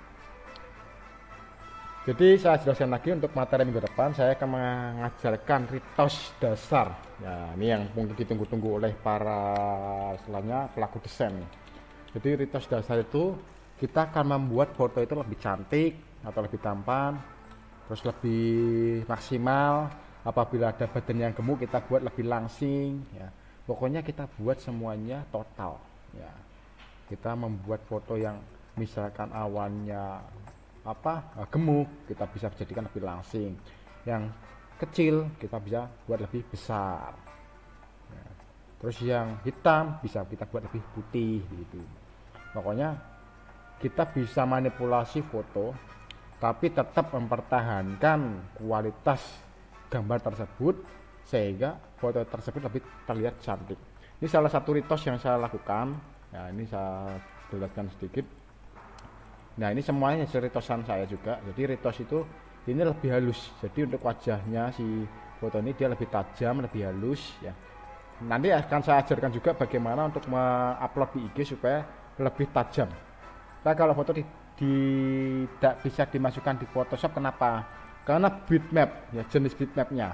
Jadi saya jelaskan lagi untuk materi minggu depan, saya akan mengajarkan retouch dasar. Ya, ini yang mungkin ditunggu-tunggu oleh para istilahnya pelaku desain. Jadi retouch dasar itu kita akan membuat foto itu lebih cantik atau lebih tampan, terus lebih maksimal. Apabila ada badan yang gemuk kita buat lebih langsing ya. Pokoknya kita buat semuanya total ya. Kita membuat foto yang misalkan awannya gemuk, kita bisa jadikan lebih langsing. Yang kecil kita bisa buat lebih besar ya. Terus yang hitam bisa kita buat lebih putih gitu. Pokoknya kita bisa manipulasi foto tapi tetap mempertahankan kualitas gambar tersebut sehingga foto tersebut lebih terlihat cantik. Ini salah satu retouch yang saya lakukan ya, ini saya jelaskan sedikit. Nah ini semuanya hasil retouchan saya juga. Jadi retouch itu ini lebih halus, jadi untuk wajahnya si foto ini dia lebih tajam, lebih halus ya. Nanti akan saya ajarkan juga bagaimana untuk mengupload di IG supaya lebih tajam. Nah kalau foto tidak bisa dimasukkan di Photoshop, kenapa? Karena bitmap ya, jenis bitmapnya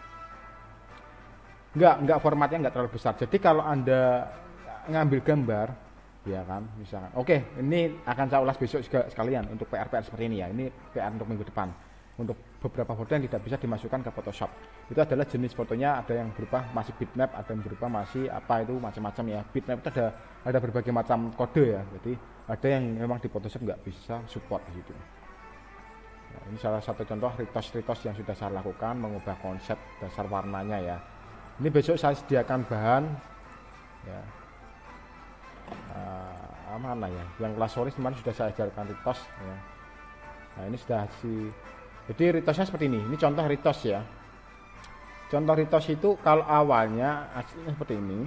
enggak formatnya enggak terlalu besar. Jadi kalau Anda ngambil gambar ya kan, misalkan oke, ini akan saya ulas besok juga sekalian untuk PR seperti ini ya. Ini PR untuk minggu depan. Untuk beberapa foto yang tidak bisa dimasukkan ke Photoshop. Itu adalah jenis fotonya, ada yang berupa masih bitmap, ada yang berupa masih itu macam-macam ya. Bitmap itu ada berbagai macam kode ya. Jadi ada yang memang di Photoshop nggak bisa support gitu. Nah, ini salah satu contoh retouch yang sudah saya lakukan, mengubah konsep dasar warnanya ya. Ini besok saya sediakan bahan ya. Mana ya? Yang kelas sore kemarin sudah saya ajarkan retouch ya. Nah ini sudah jadi retouchnya seperti ini. Ini contoh retouch ya. Contoh retouch itu kalau awalnya aslinya seperti ini,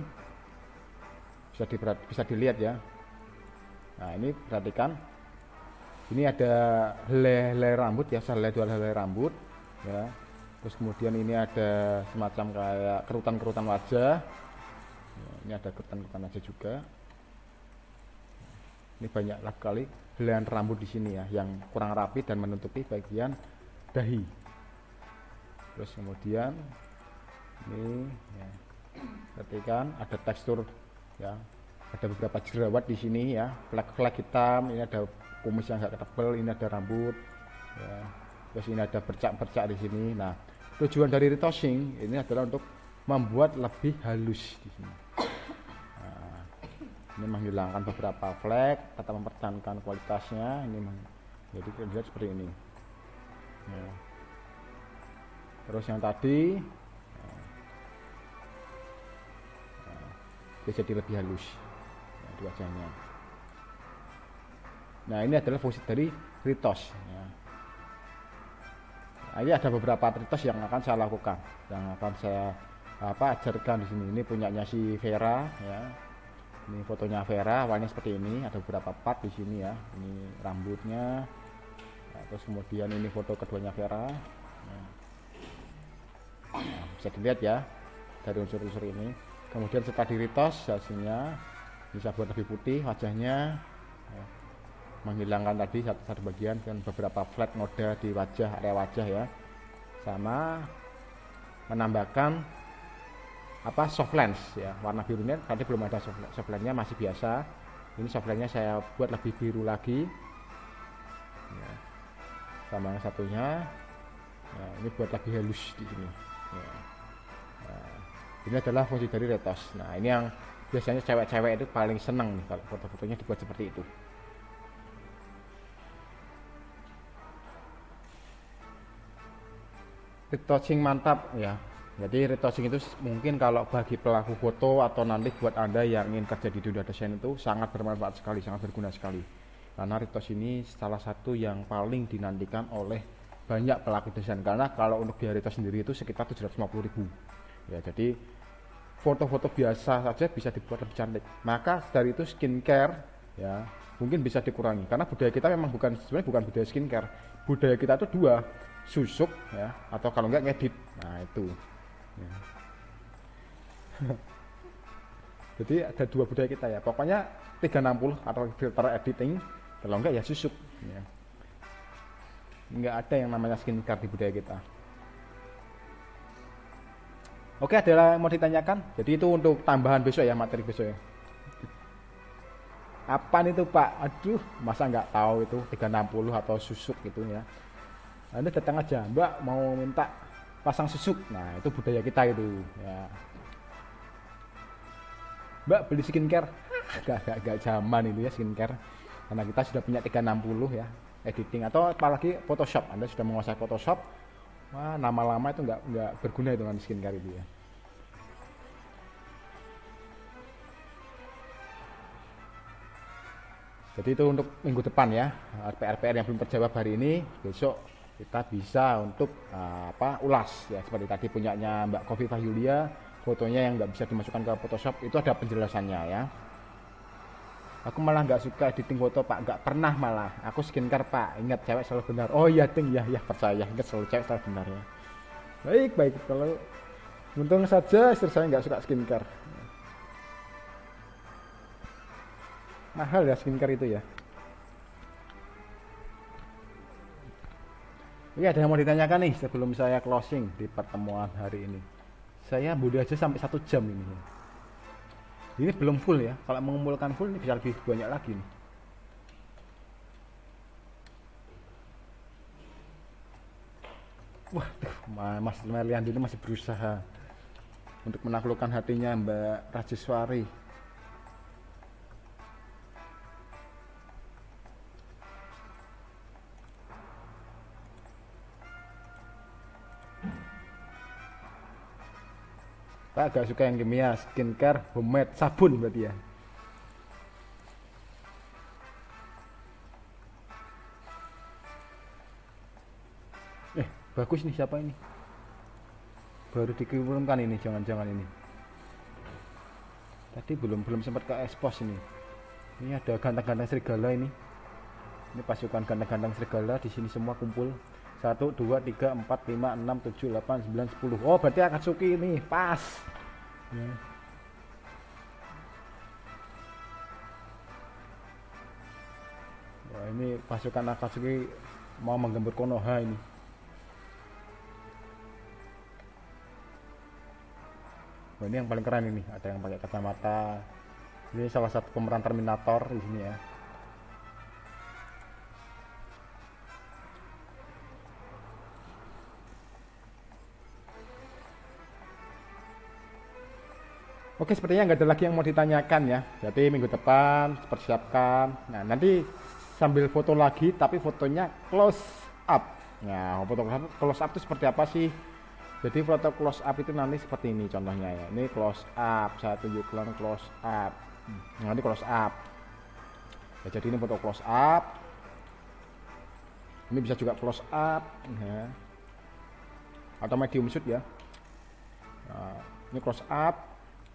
bisa dilihat ya. Nah ini perhatikan. Ini ada helai rambut ya, dua helai rambut ya. Terus kemudian ini ada semacam kayak kerutan-kerutan wajah ya, ini ada kerutan-kerutan wajah juga. Ini banyak kali helaian rambut di sini ya, yang kurang rapi dan menutupi bagian dahi. Terus kemudian ini ya, perhatikan ada tekstur ya, ada beberapa jerawat di sini ya, flek-flek hitam. Ini ada kumis yang agak tebal, ini ada rambut ya. Terus ini ada bercak-bercak di sini. Nah tujuan dari retouching ini adalah untuk membuat lebih halus di sini. Nah, ini menghilangkan beberapa flek, tetap mempertahankan kualitasnya. Ini jadi terlihat seperti ini ya. Terus yang tadi dia jadi lebih halus ya, di wajahnya. Nah ini adalah fungsi dari retouch ya. Nah, ini ada beberapa retouch yang akan saya lakukan, yang akan saya ajarkan di sini. Ini punyanya si Vera ya. Ini fotonya Vera, awalnya seperti ini, ada beberapa part di sini ya. Ini rambutnya. Nah, terus kemudian ini foto keduanya Vera. Nah, bisa dilihat ya dari unsur-unsur ini. Kemudian setelah di retouch hasilnya bisa buat lebih putih wajahnya ya. Menghilangkan tadi satu bagian dan beberapa flat noda di wajah, area wajah ya, sama menambahkan soft lens ya, warna birunya tadi belum ada soft lensnya, masih biasa. Ini soft lensnya saya buat lebih biru lagi ya, sama yang satunya. Nah, ini buat lebih halus di sini ya. Nah, ini adalah fungsi dari retos. Nah, ini yang biasanya cewek-cewek itu paling seneng nih kalau foto-fotonya dibuat seperti itu. Retouching mantap ya. Jadi retouching itu mungkin kalau bagi pelaku foto atau nanti buat Anda yang ingin kerja di dunia desain itu sangat bermanfaat sekali, sangat berguna sekali. Karena retouch ini salah satu yang paling dinantikan oleh banyak pelaku desain. Karena kalau untuk biaya retouch sendiri itu sekitar 750.000. Ya, jadi foto-foto biasa saja bisa dibuat lebih cantik. Maka dari itu skincare ya mungkin bisa dikurangi. Karena budaya kita memang sebenarnya bukan budaya skincare. Budaya kita itu dua, susuk ya, atau kalau enggak ngedit. Nah itu ya. Jadi ada dua budaya kita ya, pokoknya 360 atau filter editing, kalau enggak ya susuk ya. Enggak ada yang namanya skincare di budaya kita. Oke, ada yang mau ditanyakan? Jadi itu untuk tambahan besok ya, materi besok ya. Apaan itu Pak? Aduh, masa nggak tahu itu 360 atau susuk gitu ya. Anda datang aja, Mbak mau minta pasang susuk. Nah, itu budaya kita itu ya. Mbak beli skincare. Gak zaman itu ya skincare. Karena kita sudah punya 360 ya, editing atau apalagi Photoshop. Anda sudah menguasai Photoshop. Wah, lama-lama itu nggak berguna itu dengan skincare itu ya. Jadi itu untuk minggu depan ya, PR-PR yang belum terjawab hari ini, besok kita bisa untuk ulas ya, seperti tadi punyanya Mbak Khofifah Yulia, fotonya yang nggak bisa dimasukkan ke Photoshop itu ada penjelasannya ya. Aku malah nggak suka editing foto Pak, nggak pernah malah. Aku skincare Pak, ingat cewek selalu benar. Oh iya ting ya percaya, ingat selalu cewek selalu benar ya. Baik, kalau untung saja istri saya nggak suka skincare. Mahal ya skincare itu ya. Ini ada yang mau ditanyakan nih sebelum saya closing di pertemuan hari ini. Saya budi aja sampai 1 jam ini. Ini belum full ya. Kalau mengumpulkan full ini bisa lebih banyak lagi nih. Wah, Mas Meliandi ini masih berusaha untuk menaklukkan hatinya Mbak Rajiswari. Pak agak suka yang kimia, skincare, homemade, sabun berarti ya. Bagus nih, siapa ini? Baru dikirimkan ini, jangan-jangan ini. Tadi belum sempat ke expose ini. Ini ada ganteng-ganteng serigala ini. Ini pasukan ganteng-ganteng serigala di sini semua kumpul. 1, 2, 3, 4, 5, 6, 7, 8, 9, 10. Oh, berarti Akatsuki ini pas. Ya. Wah, ini pasukan Akatsuki mau menggempur Konoha ini. Wah, ini yang paling keren ini, ada yang pakai kacamata. Ini salah satu pemeran Terminator di sini ya. Oke, sepertinya nggak ada lagi yang mau ditanyakan ya. Jadi minggu depan persiapkan. Nah, nanti sambil foto lagi, tapi fotonya close up. Nah, foto close up itu seperti apa sih? Jadi foto close up itu nanti seperti ini contohnya ya. Ini close up, saya tunjukkan close up. Nanti close up. Ya, jadi ini foto close up. Ini bisa juga close up, ya. Atau medium shoot ya. Nah, ini close up.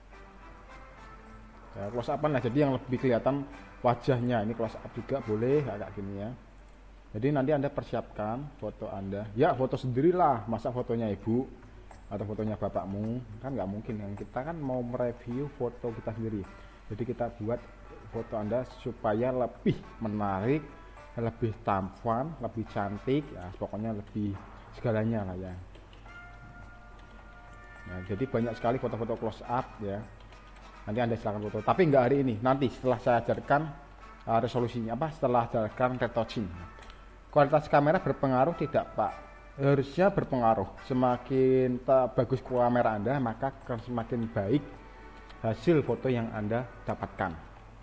Ya, close up lah, jadi yang lebih kelihatan wajahnya. Ini close up juga boleh agak gini ya. Jadi nanti Anda persiapkan foto Anda. Ya, foto sendirilah, masa fotonya ibu atau fotonya bapakmu, kan nggak mungkin. Yang kita kan mau mereview foto kita sendiri. Jadi kita buat foto Anda supaya lebih menarik, lebih tampan, lebih cantik, ya pokoknya lebih segalanya lah ya. Nah, jadi banyak sekali foto-foto close up ya. Nanti Anda silakan foto, tapi nggak hari ini, nanti setelah saya ajarkan resolusinya apa, setelah ajarkan retouching. Kualitas kamera berpengaruh tidak Pak? Harusnya berpengaruh. Semakin bagus kamera Anda, maka akan semakin baik hasil foto yang Anda dapatkan.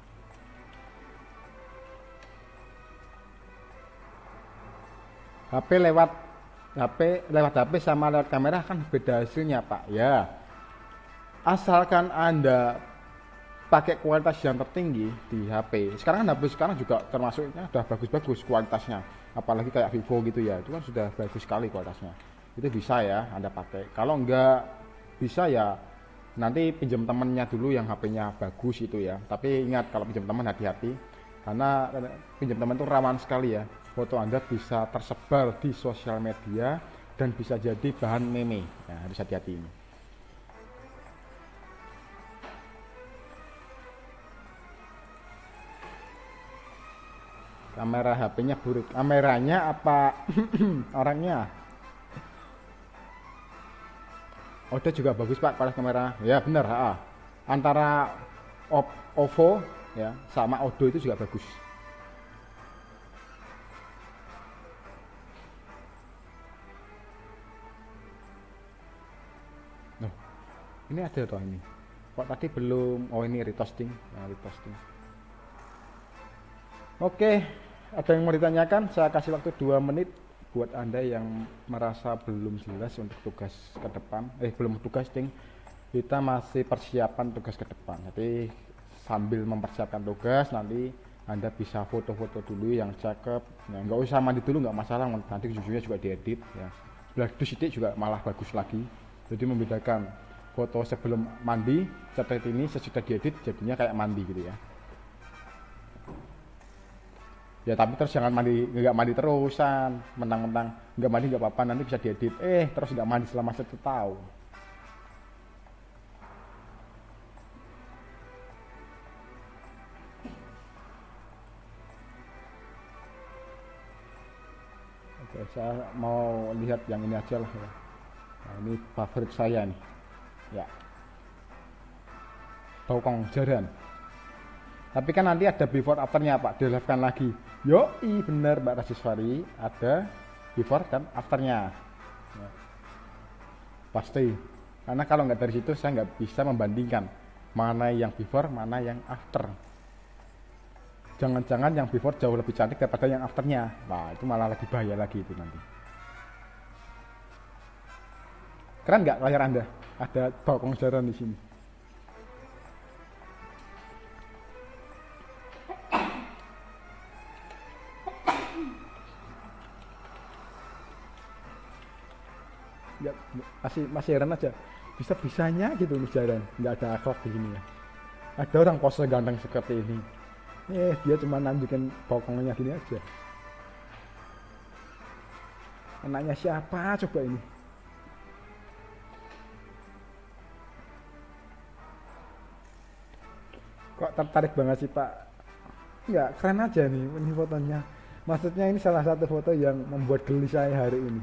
HP lewat HP sama lewat kamera kan beda hasilnya Pak ya. Asalkan Anda pakai kualitas yang tertinggi di HP. Sekarang kan HP sekarang juga termasuknya udah bagus-bagus kualitasnya. Apalagi kayak Vivo gitu ya, itu kan sudah bagus sekali kualitasnya. Itu bisa ya Anda pakai. Kalau enggak bisa ya nanti pinjam temennya dulu yang HP-nya bagus itu ya. Tapi ingat kalau pinjam teman hati-hati, karena pinjam teman itu rawan sekali ya. Foto Anda bisa tersebar di sosial media dan bisa jadi bahan meme. Nah, harus hati-hati ini. Kamera HP-nya buruk. Kameranya apa orangnya? Odo juga bagus Pak kualitas kamera. Ya benar, antara OVO ya sama Odo itu juga bagus. Nah, ini ada toh ini. Kok tadi belum? Oh ini retosting. Nah, retosting. Oke, ada yang mau ditanyakan? Saya kasih waktu 2 menit buat Anda yang merasa belum jelas untuk tugas ke depan. Belum tugas, ding. Kita masih persiapan tugas ke depan. Jadi sambil mempersiapkan tugas, nanti Anda bisa foto-foto dulu yang cakep. Nah, nggak usah mandi dulu, nggak masalah. Nanti ujungnya juga diedit. Ya. Sebelah sidik juga malah bagus lagi. Jadi membedakan foto sebelum mandi, seperti ini sesudah diedit jadinya kayak mandi gitu ya. Ya tapi terus jangan nggak mandi terusan, mentang-mentang nggak mandi nggak apa-apa, nanti bisa diedit. Terus nggak mandi selama 1 tahun. Oke, saya mau lihat yang ini aja lah ya. Nah, ini favorit saya nih. Ya. Bokong jaran. Tapi kan nanti ada before afternya Pak, dilakukan lagi. Yoi bener Mbak Rasiswari, ada before dan afternya ya. Pasti, karena kalau nggak dari situ saya nggak bisa membandingkan mana yang before, mana yang after. Jangan-jangan yang before jauh lebih cantik daripada yang afternya. Wah itu malah lebih bahaya lagi itu nanti. Keren nggak layar Anda? Ada bokong jaran di sini. Ya, masih heran aja, bisa-bisanya gitu nih jaran, nggak ada akhlak di sini ya. Ada orang pose ganteng seperti ini, dia cuma nunjukin bokongnya gini aja. Anaknya siapa coba ini? Kok tertarik banget sih Pak? Nggak, keren aja nih ini fotonya. Maksudnya ini salah satu foto yang membuat geli saya hari ini.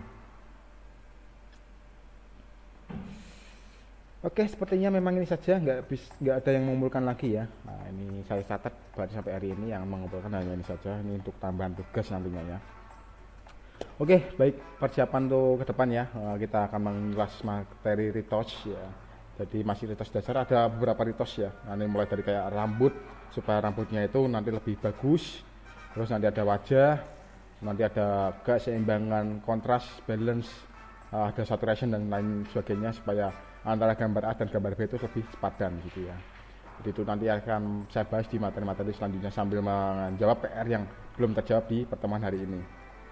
Oke, sepertinya memang ini saja, nggak ada yang mengumpulkan lagi ya. Nah, ini saya catat baru sampai hari ini yang mengumpulkan hanya ini saja. Ini untuk tambahan tugas nantinya ya. Oke, baik, persiapan untuk ke depan ya. Kita akan mengulas materi retouch ya. Jadi masih retouch dasar, ada beberapa retouch ya. Nah, ini mulai dari kayak rambut, supaya rambutnya itu nanti lebih bagus. Terus nanti ada wajah, nanti ada keseimbangan kontras, balance, ada saturation dan lain sebagainya supaya antara gambar A dan gambar B itu lebih sepadan gitu ya. Jadi itu nanti akan saya bahas di materi-materi selanjutnya sambil menjawab PR yang belum terjawab di pertemuan hari ini.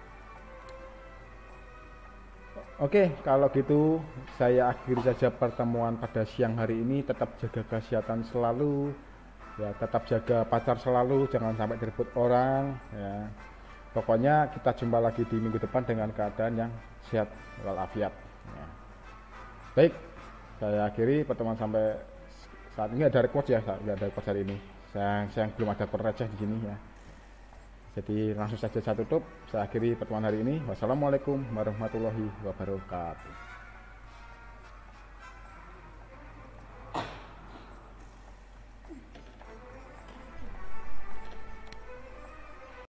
Oke, kalau gitu saya akhiri saja pertemuan pada siang hari ini. Tetap jaga kesehatan selalu, ya tetap jaga pacar selalu, jangan sampai direbut orang ya. Pokoknya kita jumpa lagi di minggu depan dengan keadaan yang sehat walafiat ya. Baik, saya akhiri pertemuan sampai saat ini. Ada record ya, nggak ada record hari ini. Saya belum ada record receh di sini ya. Jadi langsung saja saya tutup. Saya akhiri pertemuan hari ini. Wassalamualaikum warahmatullahi wabarakatuh.